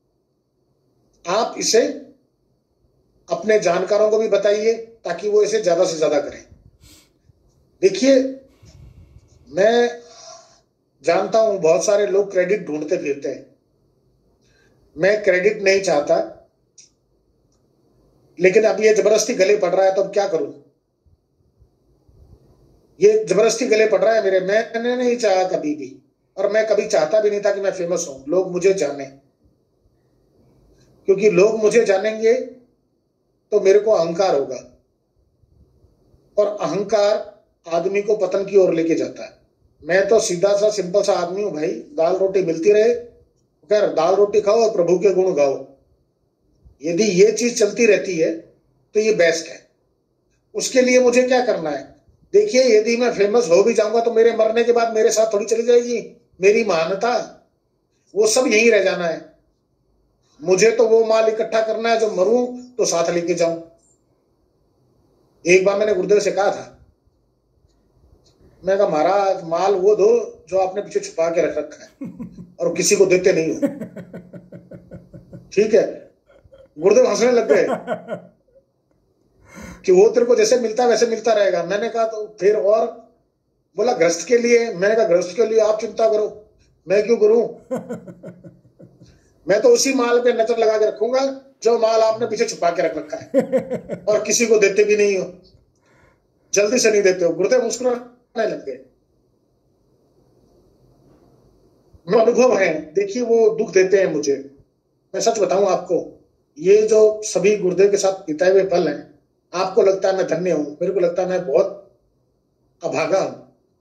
आप इसे अपने जानकारों को भी बताइए ताकि वो इसे ज्यादा से ज्यादा करें। देखिए, मैं जानता हूं बहुत सारे लोग क्रेडिट ढूंढते फिरते हैं। मैं क्रेडिट नहीं चाहता, लेकिन अब ये जबरदस्ती गले पड़ रहा है तो अब क्या करूं? ये जबरदस्ती गले पड़ रहा है मेरे। मैंने नहीं चाहा कभी भी, और मैं कभी चाहता भी नहीं था कि मैं फेमस हूं, लोग मुझे जाने। क्योंकि लोग मुझे जानेंगे तो मेरे को अहंकार होगा, और अहंकार आदमी को पतन की ओर लेके जाता है। मैं तो सीधा सा सिंपल सा आदमी हूं भाई, दाल रोटी मिलती रहे, खैर दाल रोटी खाओ और प्रभु के गुण गाओ। यदि ये चीज चलती रहती है तो ये बेस्ट है। उसके लिए मुझे क्या करना है? देखिए, यदि मैं फेमस हो भी जाऊंगा तो मेरे मरने के बाद मेरे साथ थोड़ी चली जाएगी मेरी महानता, वो सब यहीं रह जाना है। मुझे तो वो माल इकट्ठा करना है जो मरूं तो साथ लेके जाऊं। एक बार मैंने गुरुदेव से कहा था, मैं कहा महाराज माल वो दो जो आपने पीछे छुपा के रख रखा है और किसी को देते नहीं हो, ठीक है। गुरुदेव हंसने लग गए कि वो तेरे को जैसे मिलता है वैसे मिलता रहेगा। मैंने कहा तो फिर, और बोला गृहस्थ के लिए। मैंने कहा गृहस्थ के लिए आप चिंता करो, मैं क्यों करूं? मैं तो उसी माल पे नजर लगा के रखूंगा जो माल आपने पीछे छुपा के रख रखा है और किसी को देते भी नहीं हो, जल्दी से नहीं देते हो। गुरुदेव मुस्कुराने लग गए। अनुभव है, देखिए वो दुख देते हैं मुझे। मैं सच बताऊं आपको, ये जो सभी गुरुदेव के साथ बिताए हुए पल हैं, आपको लगता है मैं धन्य हूं, मेरे को लगता है मैं बहुत अभागा हूं।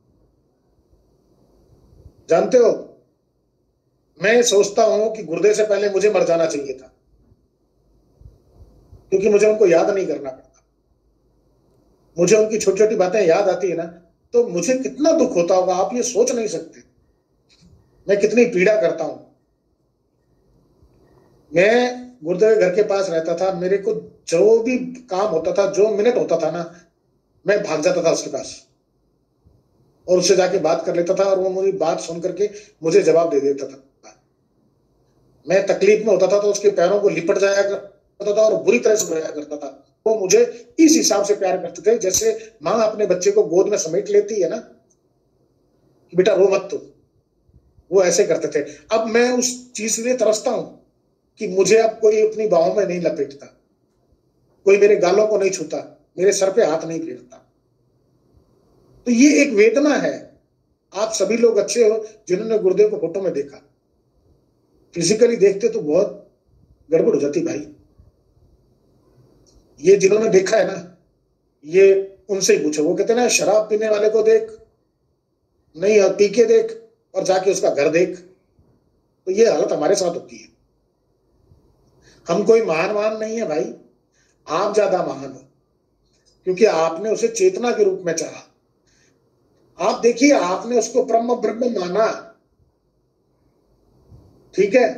जानते हो, मैं सोचता हूं कि गुरुदेव से पहले मुझे मर जाना चाहिए था, क्योंकि मुझे उनको याद नहीं करना पड़ता। मुझे उनकी छोटी छोटी बातें याद आती है ना, तो मुझे कितना दुख होता होगा, आप ये सोच नहीं सकते मैं कितनी पीड़ा करता हूं। मैं गुरुदेव घर के पास रहता था, मेरे को जो भी काम होता था, जो मिनट होता था ना, मैं भाग जाता था उसके पास और उससे जाके बात कर लेता था, और वो मेरी बात सुन करके मुझे जवाब दे देता था। मैं तकलीफ में होता था तो उसके पैरों को लिपट जाया करता था और बुरी तरह से रोया करता था। वो वो मुझे इस हिसाब से प्यार करते थे जैसे माँ अपने बच्चे को गोद में समेट लेती है ना, बेटा रो मत, तो वो ऐसे करते थे। अब मैं उस चीज के लिए तरसता हूं कि मुझे अब कोई अपनी बाहों में नहीं लपेटता, कोई मेरे गालों को नहीं छूता, मेरे सर पे हाथ नहीं फेरता। तो ये एक वेदना है। आप सभी लोग अच्छे हो जिन्होंने गुरुदेव को फोटो में देखा, फिजिकली देखते तो बहुत गड़बड़ हो जाती भाई। ये जिन्होंने देखा है ना, ये उनसे ही पूछो। वो कहते हैं ना, शराब पीने वाले को देख नहीं और पी के देख और जाके उसका घर देख। तो ये हालत हमारे साथ होती है। हम कोई महान नहीं है भाई, आप ज्यादा महान हो क्योंकि आपने उसे चेतना के रूप में चाहा। आप देखिए, आपने उसको ब्रह्म ब्रह्म माना, ठीक है।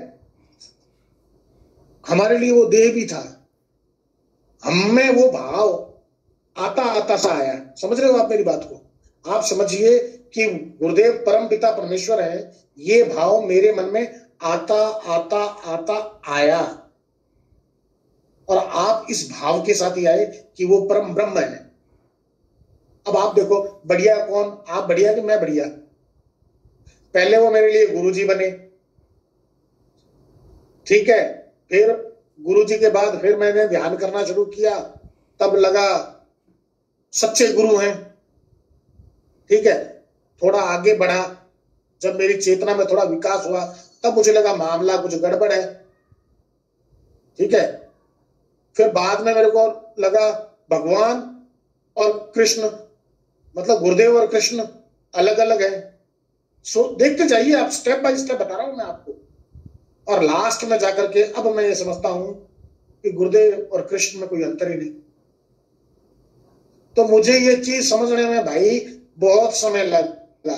हमारे लिए वो देह भी था, हमें वो भाव आता आता सा आया। समझ रहे हो आप मेरी बात को? आप समझिए कि गुरुदेव परम पिता परमेश्वर है, ये भाव मेरे मन में आता आता आता आया और आप इस भाव के साथ ही आए कि वो परम ब्रह्म है। अब आप देखो, बढ़िया कौन? आप बढ़िया कि मैं बढ़िया? पहले वो मेरे लिए गुरुजी बने, ठीक है। फिर गुरुजी के बाद फिर मैंने ध्यान करना शुरू किया, तब लगा सच्चे गुरु हैं, ठीक है। थोड़ा आगे बढ़ा, जब मेरी चेतना में थोड़ा विकास हुआ तब मुझे लगा मामला कुछ गड़बड़ है, ठीक है। फिर बाद में मेरे को लगा भगवान और कृष्ण, मतलब गुरुदेव और कृष्ण अलग अलग है। सो देखते जाइए आप, स्टेप बाय स्टेप बता रहा हूं मैं आपको। और लास्ट में जाकर के अब मैं ये समझता हूं कि गुरुदेव और कृष्ण में कोई अंतर ही नहीं। तो मुझे ये चीज समझने में भाई बहुत समय लगा।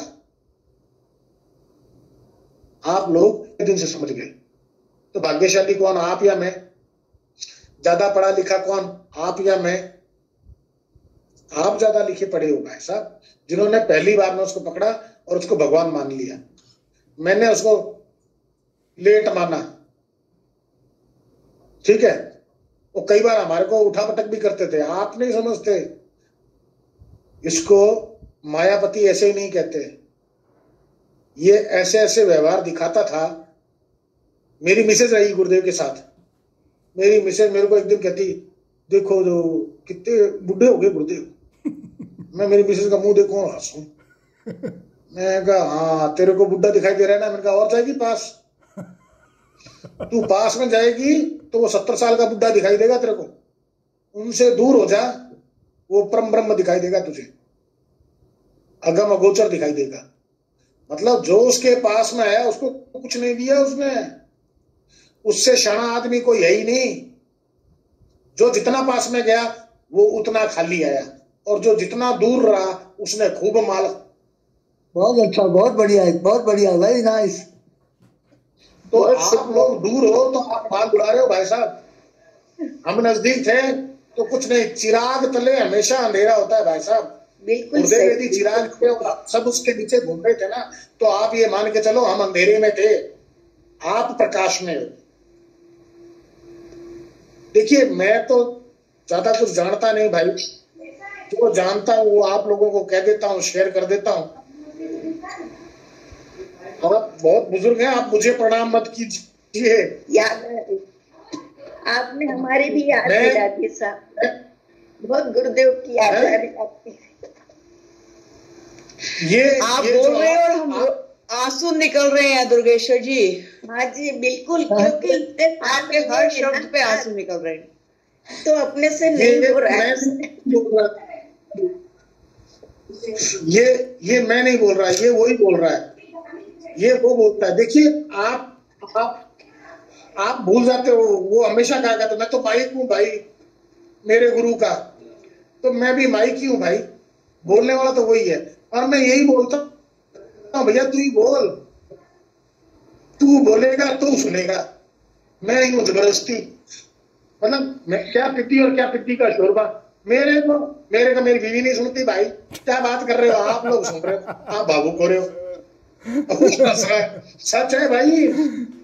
आप लोग दिन से समझ गए, तो भाग्यशाली कौन, आप या मैं? ज्यादा पढ़ा लिखा कौन, आप या मैं? आप ज्यादा लिखे पढ़े हो भाई साहब, जिन्होंने पहली बार में उसको पकड़ा और उसको भगवान मान लिया। मैंने उसको लेट माना, ठीक है। वो कई बार हमारे को उठा पटक भी करते थे। आप नहीं समझते, इसको मायापति ऐसे ही नहीं कहते, ये ऐसे ऐसे व्यवहार दिखाता था। मेरी मिसेज रही गुरुदेव के साथ, मेरी मिसेज मेरे को एक दिन कहती, देखो जो कितने बुढ़े हो गए गुरुदेव। मैं मेरी मिसेज का मुंह देखूं और हंसूं। मैं कहा हाँ तेरे को बुढ़ा दिखाई दे रहा है ना? मैंने कहा और जाएगी पास, तू पास में जाएगी तो वो 70 साल का बुढ़ा दिखाई देगा तेरे को। उनसे दूर हो जा, वो परम ब्रह्म दिखाई देगा तुझे, अगम अगोचर दिखाई देगा। मतलब जो उसके पास में आया उसको कुछ नहीं दिया उसने, उससे क्षणा आदमी कोई है ही नहीं। जो जितना पास में गया वो उतना खाली आया, और जो जितना दूर रहा उसने खूब माल। बहुत अच्छा, बहुत बढ़िया, बहुत बढ़िया, वेरी नाइस। तो आप लोग दूर हो तो आप माल उड़ा रहे हो भाई साहब। हम नजदीक थे तो कुछ नहीं, चिराग तले हमेशा अंधेरा होता है भाई साहब। बिल्कुल यदि चिराग थे और सब उसके नीचे घूम रहे थे ना, तो आप ये मान के चलो हम अंधेरे में थे, आप प्रकाश में हो। देखिए मैं तो ज्यादा कुछ जानता नहीं भाई, जो जानता हूँ वो आप लोगों को कह देता हूँ, शेयर कर देता हूँ। आप बहुत बुजुर्ग हैं, आप मुझे प्रणाम मत कीजिए। याद है आपने हमारी भी याद दिला दी साहब, बहुत गुरुदेव की याद आ रही आपकी। ये आप बोल रहे हैं और हम आंसू निकल रहे हैं दुर्गेश्वर जी। हाँ जी बिल्कुल, क्योंकि आपके हर शब्द पे आंसू निकल रहे हैं, तो अपने से नहीं हो रहा है। ये मैं नहीं बोल रहा, ये वही बोल रहा है, ये वो बोलता है। देखिए आप भूल जाते हो, वो हमेशा कहा करता मैं तो माइक हूँ भाई मेरे गुरु का, तो मैं भी माइक ही हूँ भाई, बोलने वाला तो वही है। और मैं यही बोलता हूँ भैया तू ही बोल, तू बोलेगा तो सुनेगा, मैं ही हूँ जबरदस्ती। मतलब मैं क्या पिट्टी और क्या पिट्टी का शोरबा, मेरे को मेरी बीवी नहीं सुनती भाई। क्या बात कर रहे हो आप लोग, सुन रहे हो आप, भावुक हो रहे हो। सच है भाई।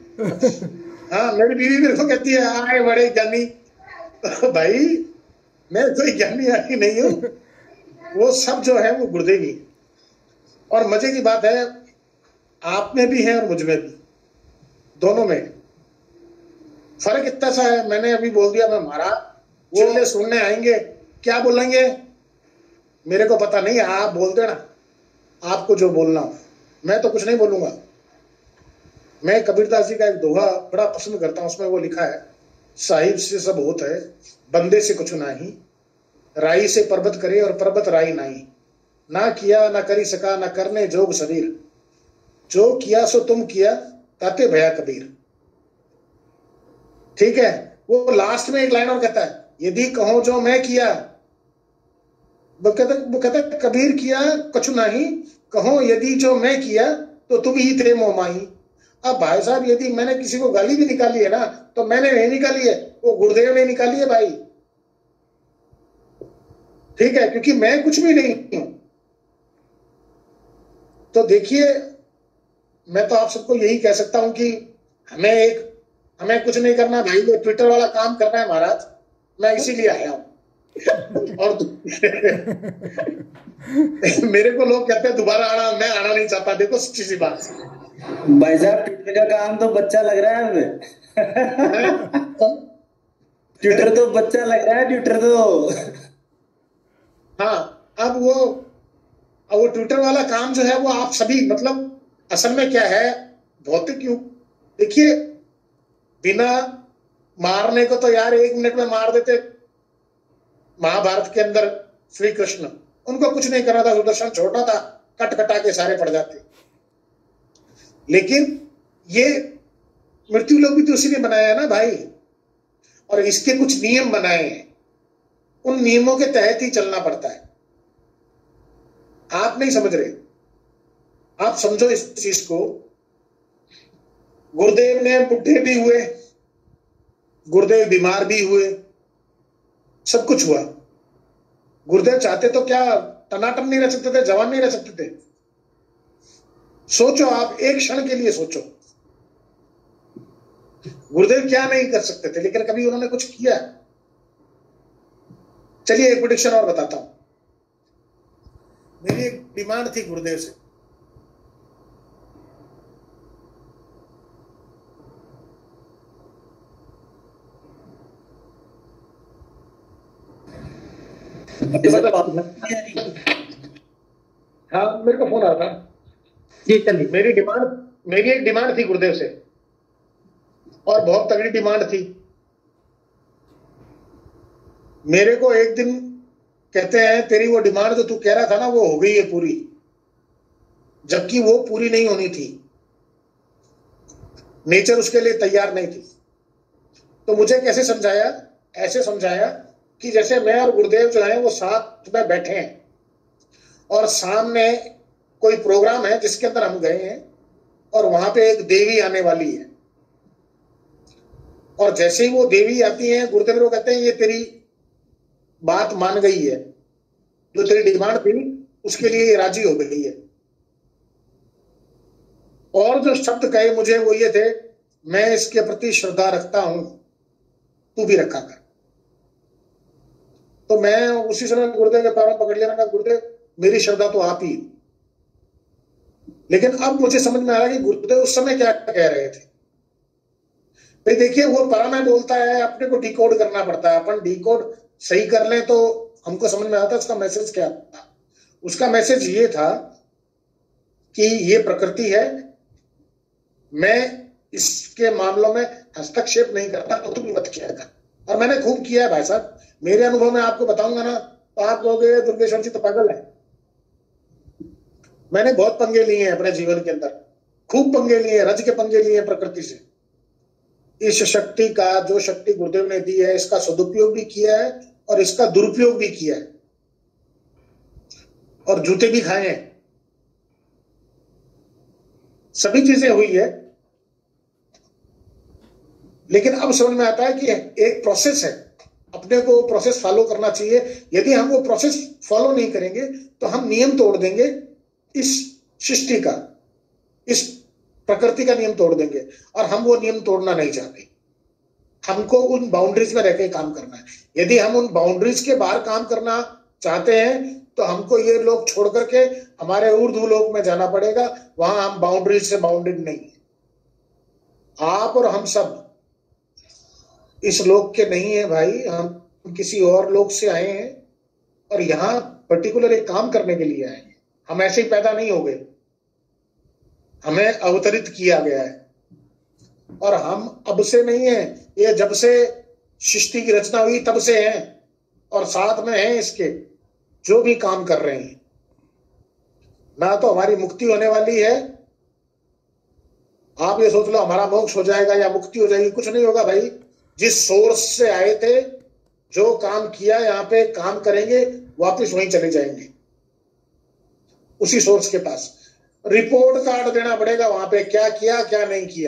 हाँ मेरी बीवी मेरे को कहती है आए बड़े ज्ञानी। भाई मैं कोई ज्ञानी आदमी नहीं हूं, वो सब जो है वो गुरुदेवी। और मजे की बात है, आप में भी है और मुझ में भी, दोनों में फर्क इतना सा है। मैंने अभी बोल दिया मैं महाराज, वो सुनने आएंगे क्या बोलेंगे मेरे को पता नहीं, आप बोल देना आपको जो बोलना हो, मैं तो कुछ नहीं बोलूंगा। मैं कबीरदास जी का एक दोहा बड़ा पसंद करता हूं, उसमें वो लिखा है, साहिब से सब होता है, बंदे से कुछ नहीं, राई से पर्वत करे और पर्वत राई नहीं, ना किया ना करी सका ना करने जोग शरीर, जो किया सो तुम किया ताते भया कबीर। ठीक है, वो लास्ट में एक लाइन और कहता है, यदि कहो जो मैं किया, वो कहता कबीर किया कछु नहीं, कहो यदि जो मैं किया तो तुम ही थे मोमाई। अब भाई साहब, यदि मैंने किसी को गाली भी निकाली है ना, तो मैंने नहीं निकाली है, वो गुरुदेव ने निकाली है भाई। ठीक है, क्योंकि मैं कुछ भी नहीं हूं। तो देखिए, मैं तो आप सबको यही कह सकता हूं कि हमें कुछ नहीं करना भाई, वो ट्विटर वाला काम करना है महाराज, मैं इसीलिए आया हूं। और मेरे को लोग कहते हैं दोबारा आना, मैं आना नहीं चाहता। देखो सच्ची सी बात भाई साहब, ट्विटर का काम तो बच्चा लग रहा है हमें। ट्विटर तो बच्चा लग रहा है, ट्विटर तो। हाँ, अब वो ट्विटर वाला काम जो है वो आप सभी, मतलब असल में क्या है, भौतिक युग। देखिए, बिना मारने को तो यार 1 मिनट में मार देते महाभारत के अंदर श्री कृष्ण, उनको कुछ नहीं करना था, सुदर्शन छोटा था, कट कटा के सारे पड़ जाते। लेकिन ये मृत्यु लोग भी तो उसी ने बनाया है ना भाई, और इसके कुछ नियम बनाए हैं, उन नियमों के तहत ही चलना पड़ता है। आप नहीं समझ रहे, आप समझो इस चीज को। गुरुदेव ने बुढ़े भी हुए, गुरुदेव बीमार भी हुए, सब कुछ हुआ। गुरुदेव चाहते तो क्या टनाटन नहीं रह सकते थे, जवान नहीं रह सकते थे? सोचो आप, एक क्षण के लिए सोचो, गुरुदेव क्या नहीं कर सकते थे, लेकिन कभी उन्होंने कुछ किया? चलिए एक प्रेडिक्शन और बताता हूं। मेरी एक डिमांड थी गुरुदेव से, हाँ मेरे को फोन आ था जी। चलिए, मेरी एक डिमांड थी गुरुदेव से, और बहुत तगड़ी डिमांड थी। मेरे को एक दिन कहते हैं, तेरी वो डिमांड जो तू कह रहा था ना, वो हो गई है पूरी, जबकि वो पूरी नहीं होनी थी, नेचर उसके लिए तैयार नहीं थी। तो मुझे कैसे समझाया? ऐसे समझाया कि जैसे मैं और गुरुदेव जो है वो साथ में बैठे हैं, और सामने कोई प्रोग्राम है जिसके अंदर हम गए हैं, और वहां पे एक देवी आने वाली है, और जैसे ही वो देवी आती है, गुरुदेव को कहते हैं ये तेरी बात मान गई है, जो तेरी डिमांड थी उसके लिए ये राजी हो गई है। और जो शब्द कहे मुझे वो ये थे, मैं इसके प्रति श्रद्धा रखता हूं, तू भी रखा कर। तो मैं उसी समय गुरुदेव के पैरों पकड़ लिया, मैंने कहा गुरुदेव मेरी श्रद्धा तो आप ही। लेकिन अब मुझे समझ में आ रहा कि गुरुदेव उस समय क्या कह रहे थे। भाई देखिए, वो परामय बोलता है, अपने को डिकोड करना पड़ता है। अपन डिकोड सही कर लें तो हमको समझ में आता है उसका मैसेज क्या था। उसका मैसेज ये था कि ये प्रकृति है, मैं इसके मामलों में हस्तक्षेप नहीं करता, तो तुम मत किया कर। और मैंने खूब किया है भाई साहब, मेरे अनुभव में आपको बताऊंगा ना तो आप कहोगे दुर्गेश्वर जी तो पागल है। मैंने बहुत पंगे लिए हैं अपने जीवन के अंदर, खूब पंगे लिए, रज के पंगे लिए प्रकृति से। इस शक्ति का, जो शक्ति गुरुदेव ने दी है, इसका सदुपयोग भी किया है और इसका दुरुपयोग भी किया है, और जूते भी खाए हैं, सभी चीजें हुई है। लेकिन अब समझ में आता है कि एक प्रोसेस है, अपने को प्रोसेस फॉलो करना चाहिए। यदि हम वो प्रोसेस फॉलो नहीं करेंगे तो हम नियम तोड़ देंगे, इस सृष्टि का, इस प्रकृति का नियम तोड़ देंगे, और हम वो नियम तोड़ना नहीं चाहते। हमको उन बाउंड्रीज में रह के काम करना है। यदि हम उन बाउंड्रीज के बाहर काम करना चाहते हैं तो हमको ये लोग छोड़ करके हमारे उर्दू लोक में जाना पड़ेगा। वहां हम बाउंड्रीज से बाउंडेड नहीं है। आप और हम सब इस लोक के नहीं है भाई, हम किसी और लोक से आए हैं और यहाँ पर्टिकुलर एक काम करने के लिए आए हैं। हम ऐसे ही पैदा नहीं हो गए, हमें अवतरित किया गया है और हम अब से नहीं है, ये जब से सृष्टि की रचना हुई तब से हैं और साथ में हैं इसके जो भी काम कर रहे हैं। ना तो हमारी मुक्ति होने वाली है, आप ये सोच लो हमारा मोक्ष हो जाएगा या मुक्ति हो जाएगी, कुछ नहीं होगा भाई। जिस सोर्स से आए थे, जो काम किया यहाँ पे काम करेंगे, वापस वहीं चले जाएंगे उसी सोर्स के पास। रिपोर्ट कार्ड देना पड़ेगा वहां पे, क्या किया क्या नहीं किया,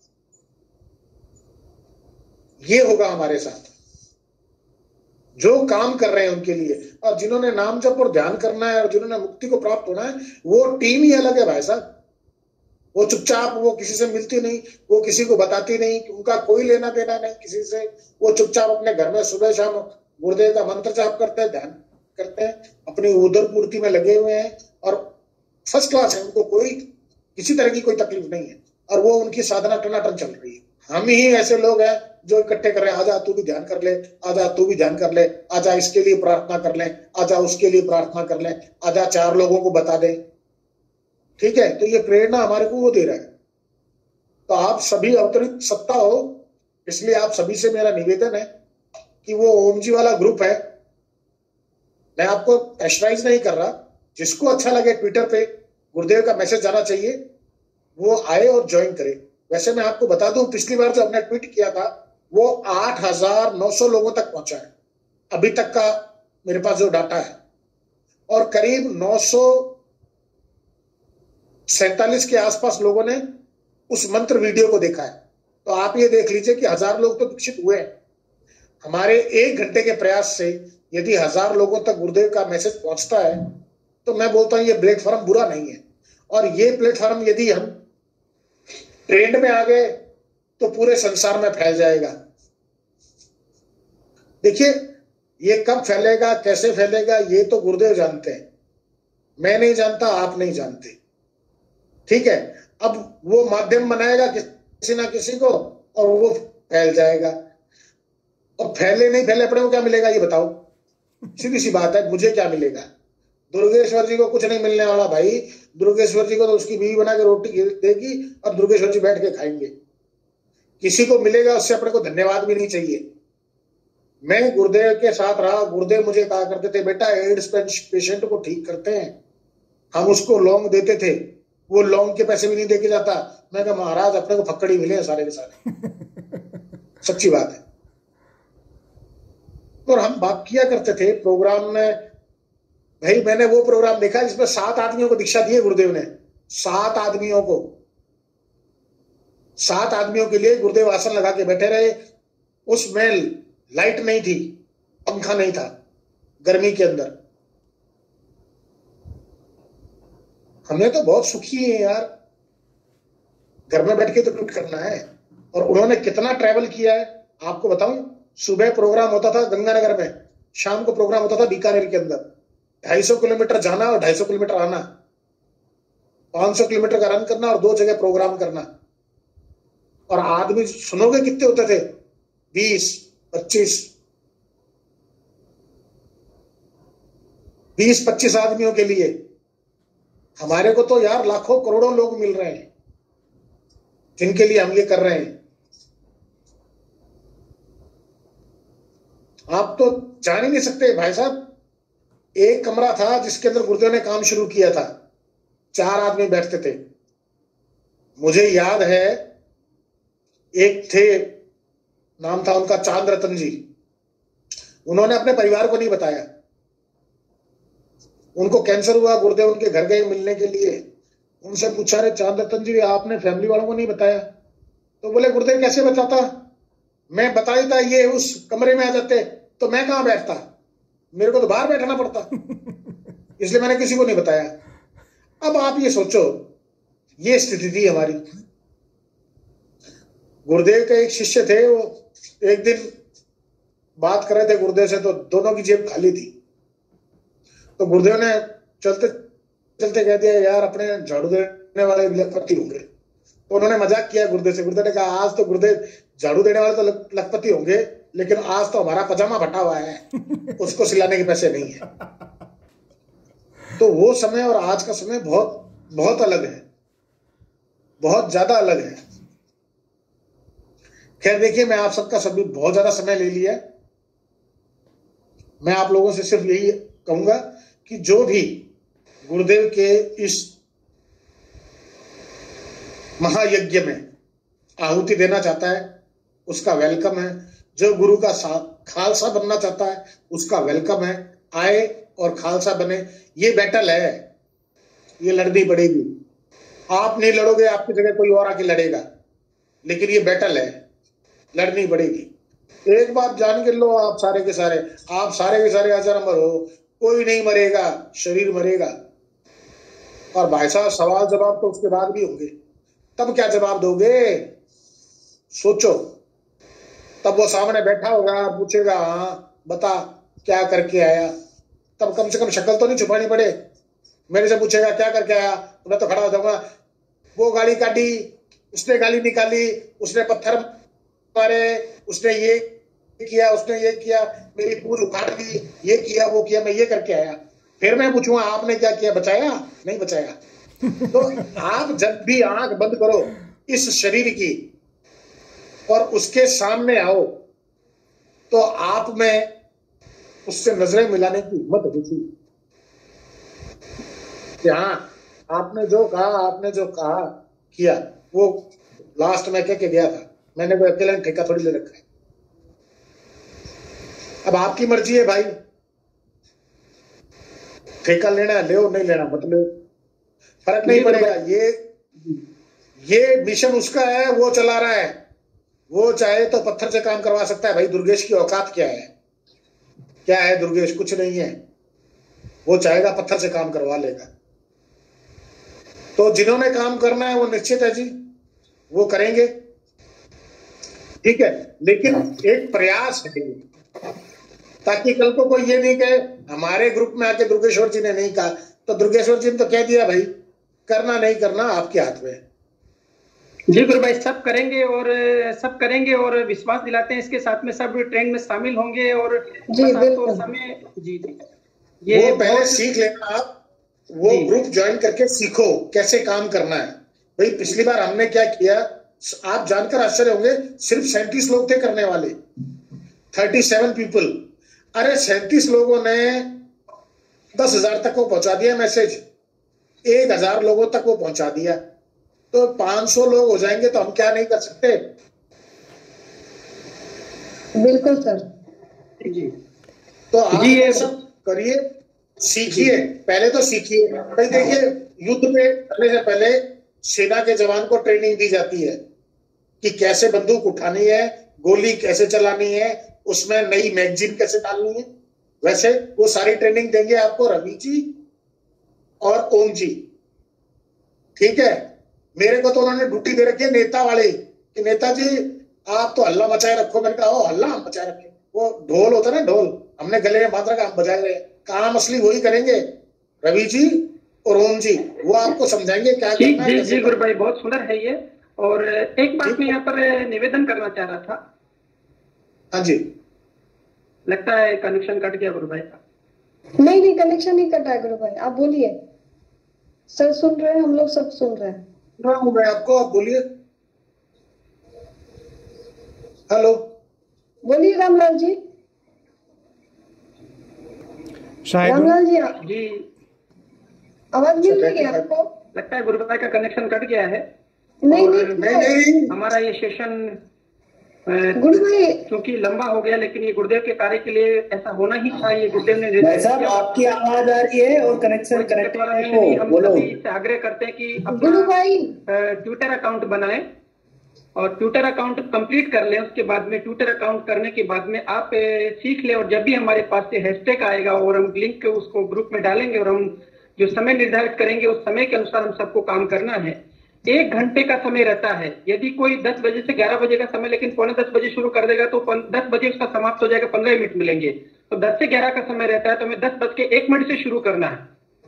ये होगा हमारे साथ। जो काम कर रहे हैं उनके लिए, और जिन्होंने नाम जप और ध्यान करना है और जिन्होंने मुक्ति को प्राप्त होना है, वो टीम ही अलग है भाई साहब। वो चुपचाप, वो किसी से मिलती नहीं, वो किसी को बताती नहीं, उनका कोई लेना देना नहीं किसी से। वो चुपचाप अपने घर में सुबह शाम गुरुदेव का मंत्र जाप करते हैं, ध्यान करते हैं, अपनी उदर पूर्ति में लगे हुए हैं और फर्स्ट क्लास है। उनको कोई किसी तरह की कोई तकलीफ नहीं है और वो उनकी साधना टनाटन चल रही है। हम ही ऐसे लोग हैं जो इकट्ठे कर रहे हैं, आजा तू भी ध्यान कर ले, आजा तू भी ध्यान कर ले, आजा इसके लिए प्रार्थना कर ले, आजा उसके लिए प्रार्थना कर ले, आजा 4 लोगों को बता दे। ठीक है, तो ये प्रेरणा हमारे को वो दे रहा है। तो आप सभी अवतरित सत्ता हो, इसलिए आप सभी से मेरा निवेदन है कि वो ओम जी वाला ग्रुप है, मैं आपको प्रेशराइज नहीं कर रहा, जिसको अच्छा लगे ट्विटर पे गुरुदेव का मैसेज जाना चाहिए वो आए और ज्वाइन करे। वैसे मैं आपको बता दूं, पिछली बार जो हमने ट्वीट किया था वो 8,900 लोगों तक पहुंचा है अभी तक का मेरे पास जो डाटा है, और करीब 947 के आसपास लोगों ने उस मंत्र वीडियो को देखा है। तो आप ये देख लीजिए कि 1000 लोग तो दीक्षित हुए हैं। हमारे 1 घंटे के प्रयास से यदि 1000 लोगों तक गुरुदेव का मैसेज पहुंचता है तो मैं बोलता हूं ये प्लेटफॉर्म बुरा नहीं है। और ये प्लेटफॉर्म यदि हम ट्रेंड में आ गए तो पूरे संसार में फैल जाएगा। देखिए, ये कब फैलेगा, कैसे फैलेगा, ये तो गुरुदेव जानते हैं, मैं नहीं जानता, आप नहीं जानते। ठीक है, अब वो माध्यम बनाएगा किसी ना किसी को और वो फैल जाएगा। और फैले नहीं फैले अपने को क्या मिलेगा ये बताओ? सीधी सी बात है, मुझे क्या मिलेगा? दुर्गेश्वर जी को कुछ नहीं मिलने वाला भाई। दुर्गेश्वर जी को तो उसकी बीवी बना के रोटी देगी और दुर्गेश्वर जी बैठ के खाएंगे। किसी को मिलेगा उससे अपने को धन्यवाद भी नहीं चाहिए। मैं गुरुदेव के साथ रहा, गुरुदेव मुझे कहा करते थे, बेटा एड्स पेशेंट को ठीक करते हैं, हम उसको लौंग देते थे, वो लौंग के पैसे भी नहीं देके जाता। मैं कहा महाराज अपने को फक्कड़ी मिले हैं सारे के सारे। सच्ची बात है। और हम बात किया करते थे प्रोग्राम में, भाई मैंने वो प्रोग्राम देखा जिसमें 7 आदमियों को दीक्षा दी है गुरुदेव ने। 7 आदमियों को, 7 आदमियों के लिए गुरुदेव आसन लगा के बैठे रहे। उसमें लाइट नहीं थी, पंखा नहीं था, गर्मी के अंदर। हमने तो बहुत सुखी है यार, घर में बैठ के तो ट्वीट करना है। और उन्होंने कितना ट्रैवल किया है आपको बताऊं। सुबह प्रोग्राम होता था गंगानगर में, शाम को प्रोग्राम होता था बीकानेर के अंदर। 250 किलोमीटर जाना और 250 किलोमीटर आना, 500 किलोमीटर का रन करना और 2 जगह प्रोग्राम करना। और आदमी सुनोगे कितने होते थे? 20, 25, 20-25 आदमियों के लिए। हमारे को तो यार लाखों करोड़ों लोग मिल रहे हैं जिनके लिए हम ये कर रहे हैं। आप तो जान ही नहीं सकते भाई साहब। एक कमरा था जिसके अंदर गुरुदेव ने काम शुरू किया था, 4 आदमी बैठते थे। मुझे याद है एक थे, नाम था उनका चांद रतन जी। उन्होंने अपने परिवार को नहीं बताया। उनको कैंसर हुआ, गुरुदेव उनके घर गए मिलने के लिए। उनसे पूछा, रे चांद रतन जी आपने फैमिली वालों को नहीं बताया? तो बोले गुरुदेव कैसे बताता, मैं बता देता ये उस कमरे में आ जाते तो मैं कहां बैठता, मेरे को तो बाहर बैठना पड़ता, इसलिए मैंने किसी को नहीं बताया। अब आप ये सोचो, ये स्थिति थी हमारी। गुरुदेव के एक शिष्य थे, वो एक दिन बात कर रहे थे गुरुदेव से, तो दोनों की जेब खाली थी। तो गुरुदेव ने चलते चलते कह दिया, यार अपने झाड़ू देने वाले लखपति होंगे। तो उन्होंने मजाक किया गुरुदेव से। गुरुदेव ने कहा, आज तो गुरुदेव झाड़ू देने वाले तो लखपति होंगे, लेकिन आज तो हमारा पजामा फटा हुआ है, उसको सिलाने के पैसे नहीं है। तो वो समय और आज का समय बहुत बहुत अलग है, बहुत ज्यादा अलग है। खैर देखिए, मैं आप सबका सभी बहुत ज्यादा समय ले लिया। मैं आप लोगों से सिर्फ यही कहूंगा कि जो भी गुरुदेव के इस महायज्ञ में आहुति देना चाहता है उसका वेलकम है। जो गुरु का खालसा बनना चाहता है उसका वेलकम है। आए और खालसा बने। ये बैटल है, ये लड़नी पड़ेगी। आप नहीं लड़ोगे, आपकी जगह कोई और आके लड़ेगा, लेकिन ये बैटल है, लड़नी पड़ेगी। एक बात जान के लो, आप सारे के सारे, आप सारे के सारे हजार अमर हो, कोई नहीं मरेगा, शरीर मरेगा। और भाई साहब, सवाल जवाब तो उसके बाद भी होंगे। तब क्या जवाब दोगे, सोचो। तब वो सामने बैठा होगा, पूछेगा, हाँ बता क्या करके आया। तब कम से कम शक्ल तो नहीं छुपानी पड़े। मेरे से पूछेगा क्या करके आया, तो मैं तो खड़ा हो जाऊंगा, वो गाली काटी, उसने गाली निकाली, उसने पत्थर मारे, उसने ये किया, उसने ये किया, मेरी पूंछ उखाड़ दी, ये किया वो किया, मैं ये करके आया। फिर मैं पूछूंगा आपने क्या किया, बचाया नहीं बचाया। तो आप जब भी आंख बंद करो इस शरीर की और उसके सामने आओ, तो आप में उससे नजरें मिलाने की हिम्मत होनी चाहिए कि हाँ, आपने जो कहा, आपने जो कहा किया, वो लास्ट में कह के गया था। मैंने कोई अकेला ठेका थोड़ी ले रखा है। अब आपकी मर्जी है भाई, ठेका लेना है ले, नहीं लेना मत लो, फर्क नहीं पड़ेगा। ये मिशन उसका है, वो चला रहा है। वो चाहे तो पत्थर से काम करवा सकता है भाई। दुर्गेश की औकात क्या है? क्या है दुर्गेश? कुछ नहीं है। वो चाहेगा पत्थर से काम करवा लेगा। तो जिन्होंने काम करना है वो निश्चित है जी, वो करेंगे, ठीक है। लेकिन एक प्रयास है, ताकि कल को कोई ये नहीं कहे हमारे ग्रुप में आके दुर्गेश्वर जी ने नहीं कहा। तो दुर्गेश्वर जी ने तो कह दिया भाई, करना नहीं करना आपके हाथ में। जी गुरु भाई, सब करेंगे और विश्वास दिलाते हैं इसके साथ में सब ट्रेंड में शामिल होंगे। और जी तो समय जी ये वो पहले सीख लेना आप, वो ग्रुप ज्वाइन करके सीखो कैसे काम करना है। भाई पिछली बार हमने क्या किया, आप जानकर आश्चर्य होंगे, सिर्फ 37 लोग थे करने वाले, 37 पीपल। अरे 37 लोगों ने 10,000 तक को पहुंचा दिया मैसेज, 1,000 लोगों तक वो पहुंचा दिया। तो 500 लोग हो जाएंगे तो हम क्या नहीं कर सकते? बिल्कुल सर जी। तो आप ये सब करिए, सीखिए, पहले तो सीखिए भाई। देखिए, युद्ध में करने से पहले सेना के जवान को ट्रेनिंग दी जाती है कि कैसे बंदूक उठानी है, गोली कैसे चलानी है, उसमें नई मैगजीन कैसे डालनी है। वैसे वो सारी ट्रेनिंग देंगे आपको रवि जी और ओम जी, ठीक है। मेरे को तो उन्होंने ड्यूटी दे रखी है नेता वाले कि नेताजी आप तो हल्ला मचाए रखो। मैंने कहा ओ हल्ला हम मचाए रखे, वो ढोल होता है ना, ढोल हमने गले में बांध रखा, हम बजाए रहे। काम असली वही करेंगे, रवि जी और ओम जी, वो आपको समझाएंगे क्या करना है। जी गुरु भाई, बहुत सुंदर है ये। और एक बात मैं यहाँ पर निवेदन करना चाह रहा था। हाँ जी। लगता है कनेक्शन कट गया गुरु भाई का। नहीं कनेक्शन नहीं कटा है गुरु भाई, आप बोलिए। सर सुन रहे हैं, हम लोग सब सुन रहे हैं। मैं आपको, आप बोलिए। हेलो, बोलिए रामलाल जी। रामलाल जी, जी आवाज मिल रही है आपको? लगता है गुरु भाई का कनेक्शन कट गया है। नहीं। हमारा ये सेशन गुरु भाई क्योंकि लंबा हो गया, लेकिन ये गुरुदेव के कार्य के लिए ऐसा होना ही था। ये गुरुदेव ने भाई साहब, आपकी आवाज आ रही है और कनेक्शन कनेक्ट वाला विषय नहीं। हम सभी से आग्रह करते हैं कि अपना ट्विटर अकाउंट बनाएं और ट्विटर अकाउंट कंप्लीट कर लें। उसके बाद में ट्विटर अकाउंट करने के बाद में आप सीख लें, और जब भी हमारे पास से हैशटैग आएगा और हम लिंक उसको ग्रुप में डालेंगे और हम जो समय निर्धारित करेंगे उस समय के अनुसार हम सबको काम करना है। 1 घंटे का समय रहता है। यदि कोई 10 बजे से 11 बजे का समय लेकिन 9:45 बजे शुरू कर देगा तो 10 बजे उसका समाप्त हो जाएगा, 15 मिनट मिलेंगे। तो 10 से 11 का समय रहता है, तो हमें 10:01 से शुरू करना है।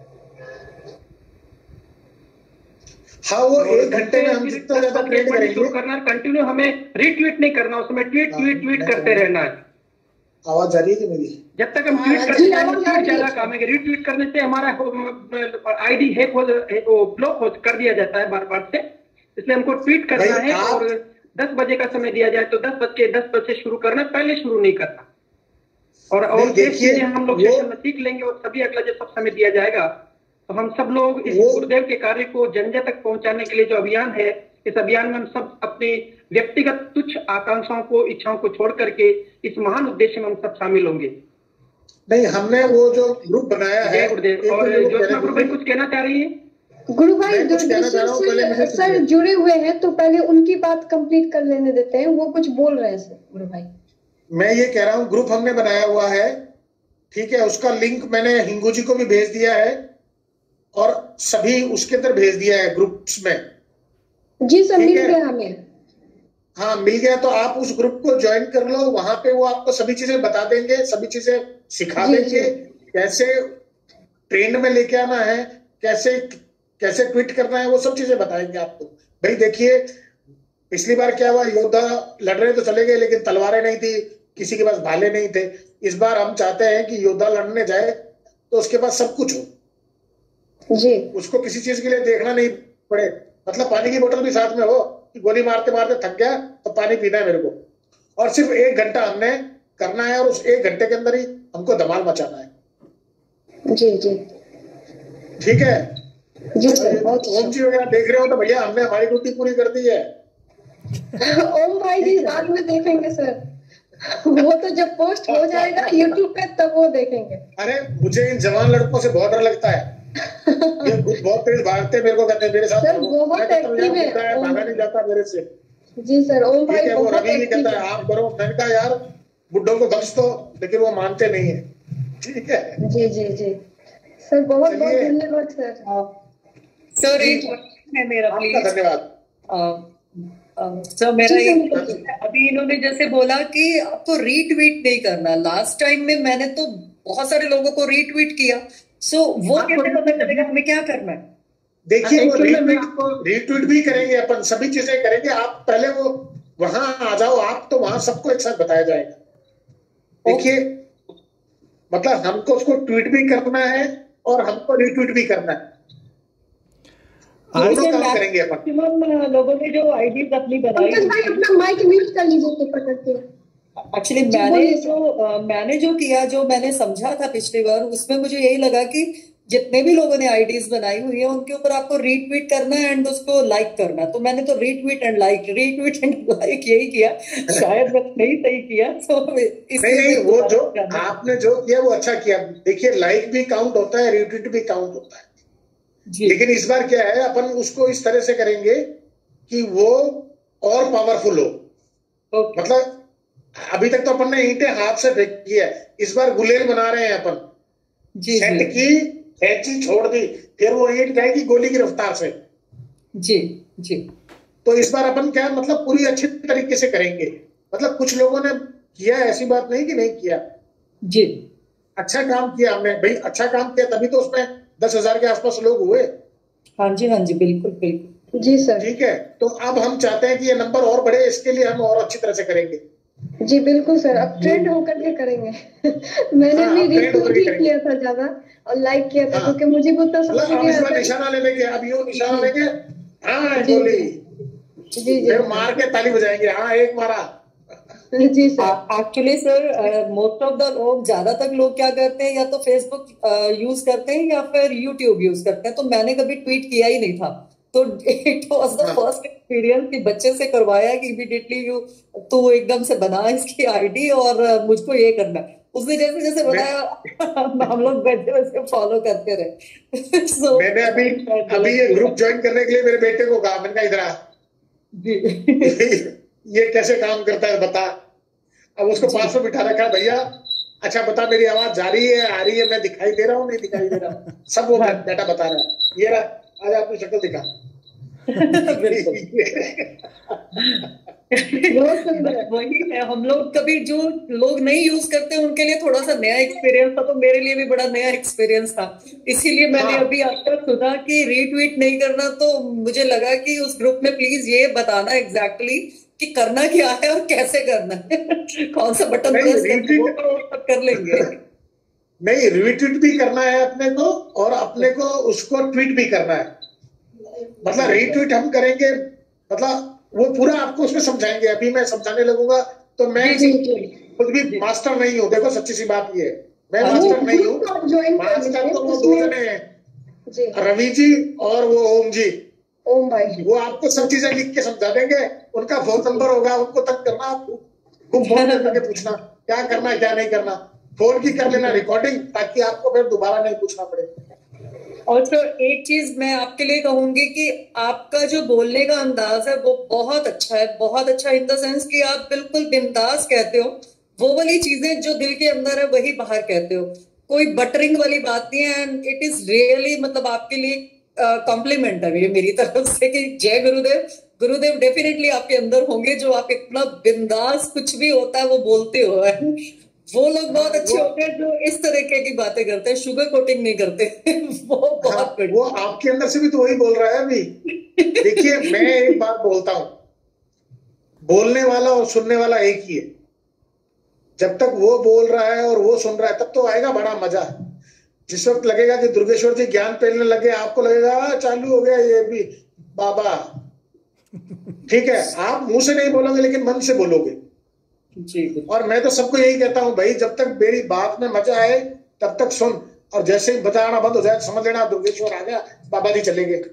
हाँ, वो 1 घंटे में हम जितना ज्यादा ट्रेड करेंगे, शुरू करना है। कंटिन्यू हमें रीट्वीट नहीं करना, उसमें ट्वीट करते रहना है। आवाज आ रही है मेरी? जब तक हम ट्वीट करते जाएंगे, ट्वीट ज्यादा काम है। रीट्वीट करने से हमारा आईडी हैक वो ब्लॉक कर दिया जाता है बार से, इसलिए हमको ट्वीट करना है। और 10 बजे का समय दिया जाए तो 10 बजे शुरू करना, पहले शुरू नहीं करना। और देखिए हम लोग सेशन में सीख लेंगे और सभी अगला जब सब समय दिया जाएगा तो हम सब लोग इस गुरुदेव के कार्य को जन जन तक पहुंचाने के लिए जो अभियान है, इस अभियान में हम सब अपने व्यक्तिगत तुच्छ आकांक्षाओं को, इच्छाओं को छोड़ करके इस महान उद्देश्य में हम सब शामिल होंगे। नहीं, हमने वो जो ग्रुप बनाया है, गुरुदेव। और ज्योत्सना गुरु भाई कुछ कहना चाह रही है? गुरु भाई सर जुड़े हुए हैं तो पहले उनकी बात कंप्लीट कर लेने देते हैं, वो कुछ बोल रहे हैं सर। गुरु भाई मैं ये कह रहा हूँ, ग्रुप हमने बनाया हुआ है, ठीक है, उसका लिंक मैंने हिंगू जी को भी भेज दिया है और सभी उसके अंदर भेज दिया है ग्रुप्स में। जी सर, मिल गया हमें। हाँ, मिल गया तो आप उस ग्रुप को ज्वाइन कर लो, वहां पे वो आपको सभी चीजें बता देंगे, सभी चीजें सिखा देंगे, कैसे ट्रेंड में लेके आना है, कैसे ट्वीट करना है, वो सब चीजें बताएंगे आपको। भाई देखिए, पिछली बार क्या हुआ, योद्धा लड़ रहे तो चले गए लेकिन तलवारें नहीं थी, किसी के पास भाले नहीं थे। इस बार हम चाहते हैं कि योद्धा लड़ने जाए तो उसके पास सब कुछ हो जी, उसको किसी चीज के लिए देखना नहीं पड़े। मतलब पानी की बोतल भी साथ में हो कि गोली मारते मारते थक गया तो पानी पीना है मेरे को, और सिर्फ 1 घंटा हमने करना है और उस 1 घंटे के अंदर ही हमको धमाल मचाना है। जी जी ठीक है जी सर। ओम जी वगैरह देख रहे हो तो भैया हमने हमारी ड्यूटी पूरी कर दी है। ओम भाई जी बाद में देखेंगे सर, वो तो जब पोस्ट हो जाएगा YouTube पे तब वो देखेंगे। अरे मुझे इन जवान लड़कों से बहुत डर लगता है, ये बहुत तेज भागते, मेरे को कहते हैं मेरे साथ सर बहुत एक्टिव है, भागा नहीं जाता मेरे से। जी सर, ओम भाई वो रवि भी कहता है आप करो, मैंने कहा यार बुड्ढों को बख्श दो, लेकिन वो मानते नहीं है। ठीक है जी जी जी सर, बहुत बहुत धन्यवाद सर। सर एक है मेरा, प्लीज। धन्यवाद सर मेरा अभी इन्होंने जैसे बोला कि आपको रीट्वीट नहीं करना, लास्ट टाइम में मैंने तो बहुत सारे लोगों को रीट्वीट किया, सो वो कैसे पता चलेगा हमें क्या करना है? देखिए वो रीट्वीट भी करेंगे अपन, सभी चीजें करेंगे। आप पहले वो वहां आ जाओ, आप तो वहां सबको एक साथ बताया जाएगा। देखिए मतलब हमको उसको ट्वीट भी करना है और हमको रीट्वीट भी करना है, दोनों काम करेंगे अपन। लोगों ने जो आईडीज अपनी बनाई, अपना माइक म्यूट कर लीजिए करके। एक्चुअली मैंने जो किया, जो मैंने समझा था पिछली बार, उसमें मुझे यही लगा कि जितने भी लोगों ने आईडीज बनाई हुई है उनके ऊपर आपको रीट्वीट करना है एंड उसको लाइक करना। तो मैंने तो रीट्वीट एंड लाइक यही किया, शायद मैंने नहीं सही किया। तो नहीं, वो जो आपने जो किया वो अच्छा किया। देखिए लाइक भी काउंट होता है, रीट्वीट भी काउंट होता है, लेकिन इस बार क्या है, अपन उसको इस तरह से करेंगे कि वो और पावरफुल हो। मतलब अभी तक तो अपन ने ईंटें हाथ से फेंकी है, इस बार गुलेल बना रहे हैं अपन। सेट की कैंची छोड़ दी, फिर वो ईंट जाएगी गोली की रफ्तार से। जी जी। तो इस बार अपन क्या मतलब पूरी अच्छी तरीके से करेंगे। मतलब कुछ लोगों ने किया, ऐसी बात नहीं कि नहीं किया जी, अच्छा काम किया हमने। भाई अच्छा काम किया तभी तो उसमें 10,000 के आसपास लोग हुए। हाँ जी बिल्कुल बिल्कुल जी सर। ठीक है, तो अब हम चाहते हैं कि ये नंबर और बढ़े, इसके लिए हम और अच्छी तरह से करेंगे। जी बिल्कुल सर, अब ट्रेंड होकर के करेंगे। मैंने भी रीट्वीट ही किया था ज्यादा और लाइक किया था, क्योंकि मुझे भी उतना समझ नहीं आता। निशाना ले लेंगे, अब यूं निशाना लेंगे, हाँ गोली, जी फिर मार के ताली बजाएंगे, हाँ एक मारा। जी sir. Actually sir most of the लोग, ज्यादातर लोग क्या करते हैं, या तो फेसबुक यूज करते हैं या फिर यूट्यूब यूज करते हैं। तो मैंने कभी ट्वीट किया ही नहीं था, तो it was the first experience कि बच्चे से करवाया कि इमीडिएटली तू एकदम से बना इसकी आईडी और मुझको ये करना है। उसने जैसे जैसे बताया हम लोग वैसे वैसे फॉलो करते रहे। so, मैंने अभी ये ग्रुप ज्वाइन करने के लिए मेरे बेटे को कहा, मैंने कहा इधर आ ये कैसे काम करता है बता। अब उसको पास में बिठा रखा है, भैया अच्छा बता मेरी आवाज जा रही है, आ रही है, मैं दिखाई दे रहा हूँ नहीं दिखाई दे रहा हूँ, सब वो बेटा बता रहा है। ये रहा, आज आपने शक्ल दिखा। वही है, हम लोग कभी जो लोग नहीं यूज करते उनके लिए थोड़ा सा नया एक्सपीरियंस था, तो मेरे लिए भी बड़ा नया एक्सपीरियंस था। इसीलिए मैंने अभी आपका सुना कि रीट्वीट नहीं करना, तो मुझे लगा कि उस ग्रुप में प्लीज ये बताना एग्जैक्टली कि करना क्या है और कैसे करना है, कौन सा बटन प्रेस करना, वो तो सब कर लेंगे। नहीं, रीट्वीट भी करना है अपने को, और अपने को उसको ट्वीट भी करना है। मतलब रीट्वीट हम करेंगे, मतलब वो पूरा आपको उसमें समझाएंगे। अभी मैं समझाने लगूंगा तो मैं खुद भी मास्टर नहीं हूँ। देखो सच्ची सी बात ये है, मैं मास्टर नहीं हूँ। मास्टर तो वो 2 जने हैं, रवि जी और वो ओम जी, ओम भाई। वो आपको सब चीजें लिख के समझा देंगे। उनका फोन नंबर होगा, उनको तक करना, आपको फोन करके पूछना क्या करना है क्या नहीं करना। फोन की कर लेना रिकॉर्डिंग, ताकि आपको फिर दोबारा नहीं पूछना पड़े। और सर एक चीज मैं आपके लिए कहूंगी कि आपका जो बोलने का अंदाज है वो बहुत अच्छा है, बहुत अच्छा इन द सेंस कि आप बिल्कुल बिंदास कहते हो, वो वाली चीजें जो दिल के अंदर है वही बाहर कहते हो, कोई बटरिंग वाली बात नहीं है। एंड इट इज रियली, मतलब आपके लिए कॉम्प्लीमेंट है मेरी तरफ से कि जय गुरुदेव। गुरुदेव डेफिनेटली आपके अंदर होंगे, जो आप इतना बिंदास कुछ भी होता है वो बोलते हो। वो लोग बहुत अच्छे होते हैं जो इस तरीके की बातें करते हैं, शुगर कोटिंग नहीं करते। वो बहुत वो आपके अंदर से भी तो वही बोल रहा है अभी। देखिए मैं एक बात बोलता हूं, बोलने वाला और सुनने वाला एक ही है। जब तक वो बोल रहा है और वो सुन रहा है तब तो आएगा बड़ा मजा। जिस वक्त लगेगा कि दुर्गेश्वर जी ज्ञान फैलने लगे, आपको लगेगा चालू हो गया ये भी बाबा। ठीक है, आप मुंह से नहीं बोलोगे लेकिन मन से बोलोगे जी। और मैं तो सबको यही कहता हूं भाई, जब तक मेरी बात में मजा आए तब तक सुन, और जैसे ही बताना बंद हो जाए समझ लेना दुर्गेश्वर आ गया, बाबा जी चले गए।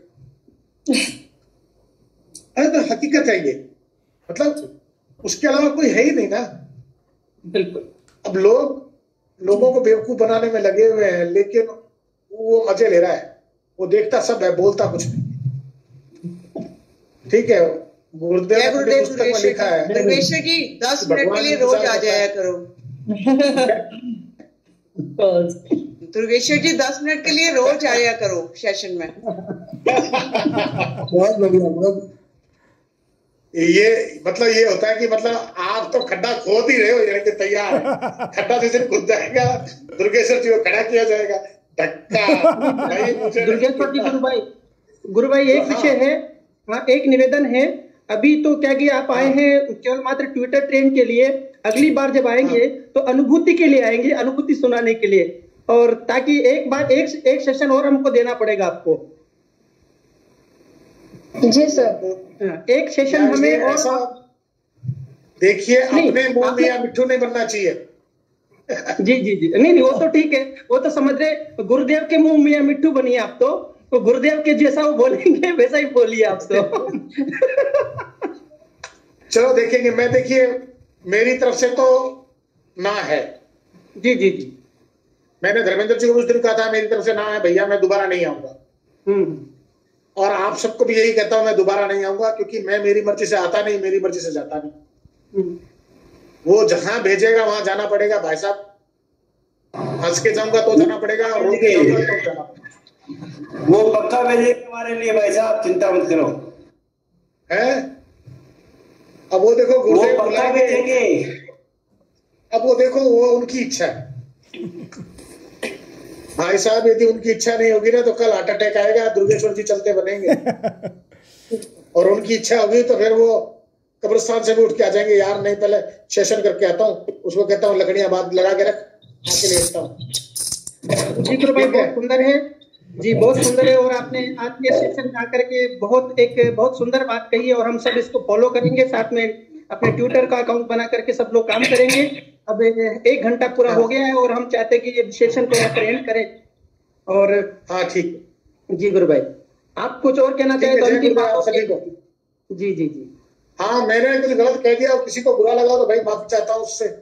अरे तो हकीकत है ये, मतलब उसके अलावा कोई है ही नहीं ना। बिल्कुल। अब लोगों को बेवकूफ बनाने में लगे हुए हैं, लेकिन वो मजे ले रहा है। वो देखता सब है, बोलता कुछ नहीं। ठीक है, गुरुदेव ने पुस्तक में लिखा है, दुर्गेश्वर जी 10 मिनट के लिए रोज आ जाया करो। दुर्गेश्वर जी 10 मिनट के लिए रोज आया करो सेशन में। बहुत बढ़िया। ये मतलब ये होता है कि मतलब आप तो खड्डा खोद ही रहे हो, यानी कि तैयार है। खड्डा जिस दिन खुद जाएगा दुर्गेश्वर जी को खड़ा किया जाएगा, धक्का। दुर्गेश्वर जी गुरु भाई एक विषय है, हाँ एक निवेदन है। अभी तो क्या कि आप आए हैं केवल मात्र ट्विटर ट्रेंड के लिए, अगली बार जब आएंगे तो अनुभूति के लिए आएंगे, अनुभूति सुनाने के लिए, और ताकि एक बार एक सेशन और हमको देना पड़ेगा आपको। जी सर, एक सेशन हमें और देखिए, अपने मुंह में या मिट्ठू नहीं बनना चाहिए। जी जी जी, नहीं वो तो ठीक है, वो तो समझ रहे। गुरुदेव के मुंह में या मिट्ठू बनिए आप, तो गुरुदेव के जैसा वो बोलेंगे वैसा ही बोलिए आप तो। चलो देखेंगे। मैं देखिए मेरी तरफ से तो ना है। जी जी जी, मैंने धर्मेंद्र जी को उस दिन कहा था मेरी तरफ से ना है भैया, मैं दोबारा नहीं आऊंगा। और आप सबको भी यही कहता हूं, मैं दोबारा नहीं आऊंगा, क्योंकि मैं मेरी मर्जी से आता नहीं, मेरी मर्जी से जाता नहीं। वो जहां भेजेगा वहां जाना पड़ेगा भाई साहब। हंस के जाऊंगा तो जाना पड़ेगा, और रो के जाऊंगा तो जाना पड़ेगा। वो पक्का भेजेगा हमारे लिए भाई साहब, चिंता मत करो। है अब वो देखो गुरुदेव पक्का भेजेंगे। अब वो देखो, वो उनकी इच्छा है भाई साहब। यदि उनकी इच्छा नहीं होगी ना तो कल हार्ट अटैक आएगा, दुर्गेश्वर जी चलते बनेंगे। और उनकी इच्छा होगी तो फिर वो कब्रिस्तान से भी उठ के आ जाएंगे, यार नहीं पहले सेशन करके आता हूँ। उसको कहता हूँ लकड़ियां बात लगा के रख, आके लेटता हूँ। जी गुरु भाई बहुत सुंदर है जी, बहुत सुंदर है। और आपने आज के सेशन में आकर के बहुत सुंदर बात कही है, और हम सब इसको फॉलो करेंगे। साथ में अपने ट्विटर का अकाउंट बना करके सब लोग काम करेंगे। अब 1 घंटा पूरा हो गया है और हम चाहते हैं कि ये सेशन को यहाँ पर एंड करें। और हाँ ठीक जी गुरु भाई, आप कुछ और कहना चाहें तो अंतिम बात सभी को। जी जी जी, हाँ मैंने कुछ गलत कह दिया और किसी को बुरा लगा तो भाई माफी चाहता हूँ उससे।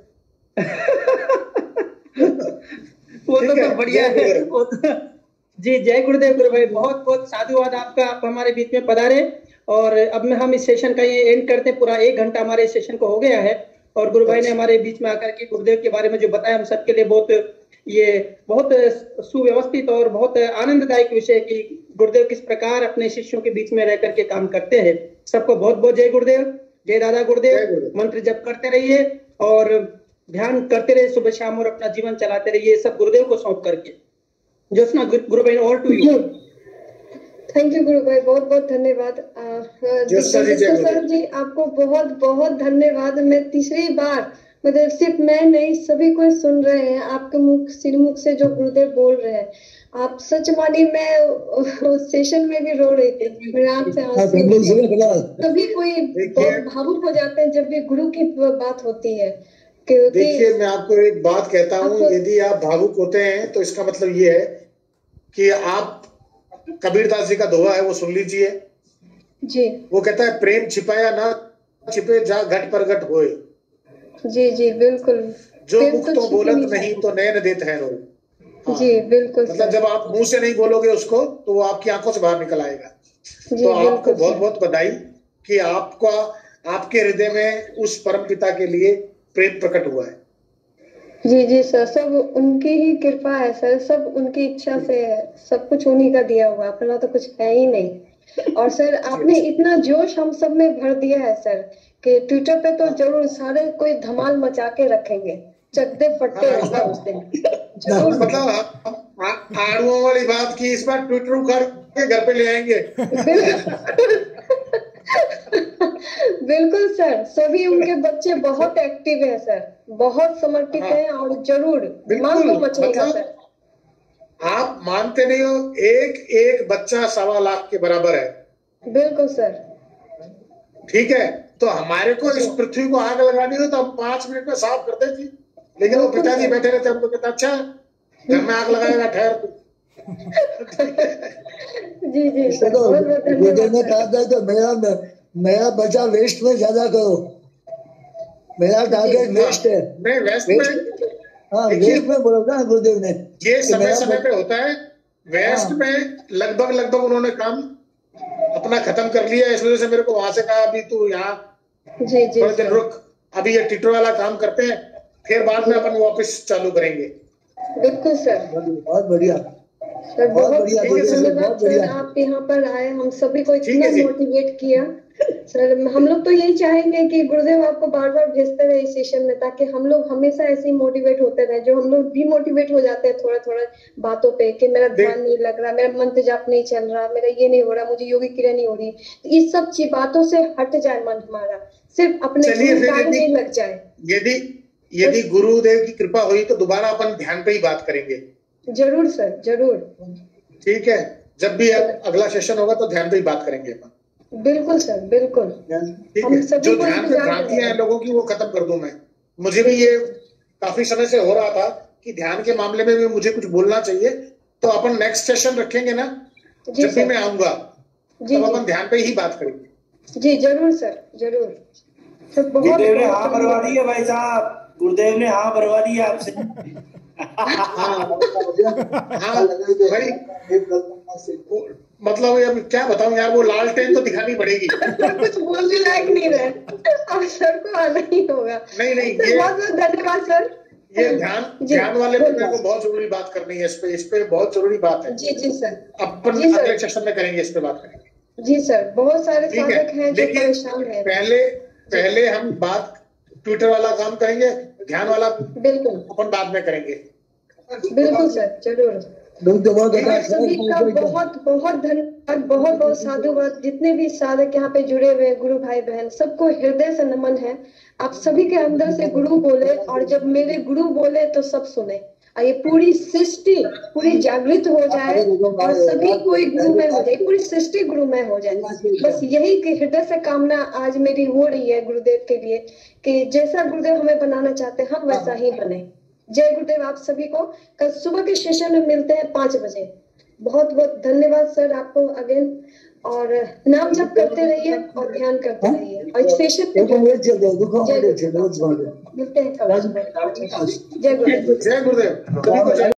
वो तो बढ़िया है। जी जय गुरुदेव गुरु भाई, बहुत बहुत साधुवाद आपका, आप हमारे बीच में पधारे। और अब में हम इस सेशन का ये एंड करते हैं। पूरा 1 घंटा हमारे इस सेशन को हो गया है, और गुरु भाई ने हमारे बीच में आकर के गुरुदेव के बारे में जो बताया हम सबके लिए बहुत ये बहुत सुव्यवस्थित और बहुत आनंददायक विषय कि गुरुदेव किस प्रकार अपने शिष्यों के बीच में रह करके काम करते हैं। सबको बहुत बहुत जय गुरुदेव, जय दादा गुरुदेव। मंत्र जप करते रहिए और ध्यान करते रहिए सुबह शाम और अपना जीवन चलाते रहिए सब गुरुदेव को सौंप करके। ज्योत्सना, गुरु बहन, all to you. Thank you गुरु भाई, बहुत बहुत धन्यवाद। सर जी आपको बहुत बहुत धन्यवाद। मैं तीसरी बार, मतलब सिर्फ मैं नहीं सभी कोई सुन रहे हैं आपके मुख श्रीमुख से जो गुरुदेव बोल रहे हैं। आप सच मानिए मैं सेशन में भी रो रही थी, मेरे आंख से आंसू। सभी कोई बहुत भावुक हो जाते हैं जब भी गुरु की बात होती है। देखिए मैं आपको एक बात कहता हूँ, यदि आप भावुक होते हैं तो इसका मतलब ये है कि आप कबीरदास जी का दोहा है वो सुन लीजिए जी। वो कहता है प्रेम छिपाया ना छिपे जा घट पर घट होए। जी जी बिल्कुल। जो मुख तो बोलत नहीं तो नयन देत है रोए। हाँ। जी बिल्कुल। मतलब जब आप मुंह से नहीं बोलोगे उसको तो वो आपकी आंखों से बाहर निकल आएगा। तो आपको बहुत बहुत बधाई कि आपका आपके हृदय में उस परम पिता के लिए प्रेम प्रकट हुआ है। जी जी सर, सब उनकी ही कृपा है सर, सब उनकी इच्छा से है, सब कुछ उन्हीं का दिया हुआ, अपना तो कुछ है ही नहीं। और सर आपने इतना जोश हम सब में भर दिया है सर कि ट्विटर पे तो जरूर सारे कोई धमाल मचा के रखेंगे, चकदे फटते रहेंगे उस दिन। मतलब आड़ुओं वाली बात की, इस बार ट्विटर उखाड़ के घर पे ले आएंगे। बिल्कुल सर, सभी उनके बच्चे बहुत एक्टिव है सर, बहुत समर्पित हैं और जरूर दिमाग को मचेगा सर। आप मानते नहीं हो, एक एक बच्चा 1.25 लाख के बराबर है। बिल्कुल सर। ठीक है, तो हमारे को इस पृथ्वी को आग लगानी हो तो हम 5 मिनट में साफ कर देती, लेकिन वो पिताजी बैठे रहते, हमको कहता अच्छा घर में आग लगाएगा ठहर तू। जी जी तो मेरा बचा वेस्ट में ज्यादा करो, मेरा टारगेट वेस्ट है। नहीं वेस्ट में, हाँ वेस्ट में बोला था गुरुदेव ने, ये समय समय पे होता है। वेस्ट में लगभग उन्होंने काम अपना खत्म कर लिया, इस वजह से मेरे को वहां से कहा अभी तू यहाँ थोड़े दिन रुक, अभी ये ट्विटर वाला काम करते हैं, फिर बाद में अपन वापस चालू करेंगे। बिल्कुल सर, बहुत बढ़िया सर, बहुत धन्यवाद सर, आप यहाँ पर आए, हम सभी को इतना मोटिवेट किया सर। हम लोग तो यही चाहेंगे कि गुरुदेव आपको बार बार भेजते रहे इस सेशन में, ताकि हम लोग हमेशा ऐसे ही मोटिवेट होते रहे। जो हम लोग डिमोटिवेट हो जाते हैं थोड़ा थोड़ा बातों पे कि मेरा ध्यान नहीं लग रहा, मेरा मंत्र जाप नहीं चल रहा, मेरा ये नहीं हो रहा, मुझे योगी क्रिया नहीं हो रही, तो इस सब बातों से हट जाए मन हमारा, सिर्फ अपने कार्य में लग जाए। यदि गुरुदेव की कृपा हुई तो दोबारा अपन ध्यान पे ही बात करेंगे। जरूर सर, जरूर। ठीक है, जब भी अगला सेशन होगा तो ध्यान पे ही बात करेंगे अपन। बिल्कुल सर, बिल्कुल। ठीक है, जो ध्यान पे भ्रांतियां हैं लोगों की वो खत्म कर दूं मैं। मुझे भी ये काफी समय से हो रहा था कि ध्यान के मामले में भी मुझे कुछ बोलना चाहिए, तो अपन नेक्स्ट सेशन रखेंगे ना, जब भी मैं आऊंगा तब अपन ध्यान पे ही बात करेंगे। जी जरूर सर, जरूर। गुरुदेव ने हाँ भरवा दी है भाई साहब, गुरुदेव ने हाँ भरवा दी है आपसे। हाँ भाई, मतलब अब क्या बताऊं यार, वो लालटेन तो दिखानी पड़ेगी। कुछ बोलने लायक नहीं रहे, अब सर को आना ही होगा। नहीं ये बहुत बहुत धन्यवाद सर। ये ध्यान वाले पे मेरे को बहुत जरूरी बात करनी है, इस पे बहुत जरूरी बात है। जी जी सर, अपन अगले सेशन में करेंगे, इस पे बात करेंगे। जी सर, बहुत सारे साधक हैं जो परेशान हैं। पहले हम बात ट्विटर वाला काम करेंगे, ध्यान वाला बिल्कुल अपन बाद में करेंगे। बिल्कुल सर, जरूर। सभी का बहुत बहुत धन्यवाद, बहुत बहुत साधुवाद। जितने भी साधक यहाँ पे जुड़े हुए गुरु भाई बहन, सबको हृदय से नमन है। आप सभी के अंदर से गुरु बोले, और जब मेरे गुरु बोले तो सब सुने, और ये पूरी सृष्टि पूरी जागृत हो जाए और सभी कोई गुरुमय हो जाए, पूरी सृष्टि गुरुमय हो जाए। बस यही हृदय से कामना आज मेरी हो रही है गुरुदेव के लिए, कि जैसा गुरुदेव हमें बनाना चाहते हैं हम वैसा ही बने। जय गुरुदेव आप सभी को। कल सुबह के सेशन में मिलते हैं 5 बजे। बहुत बहुत धन्यवाद सर आपको अगेन, और नाम जप करते रहिए और ध्यान करते रहिए, और सेशन पे मिलते हैं कल। जय गुरुदेव। जय गुरुदेव।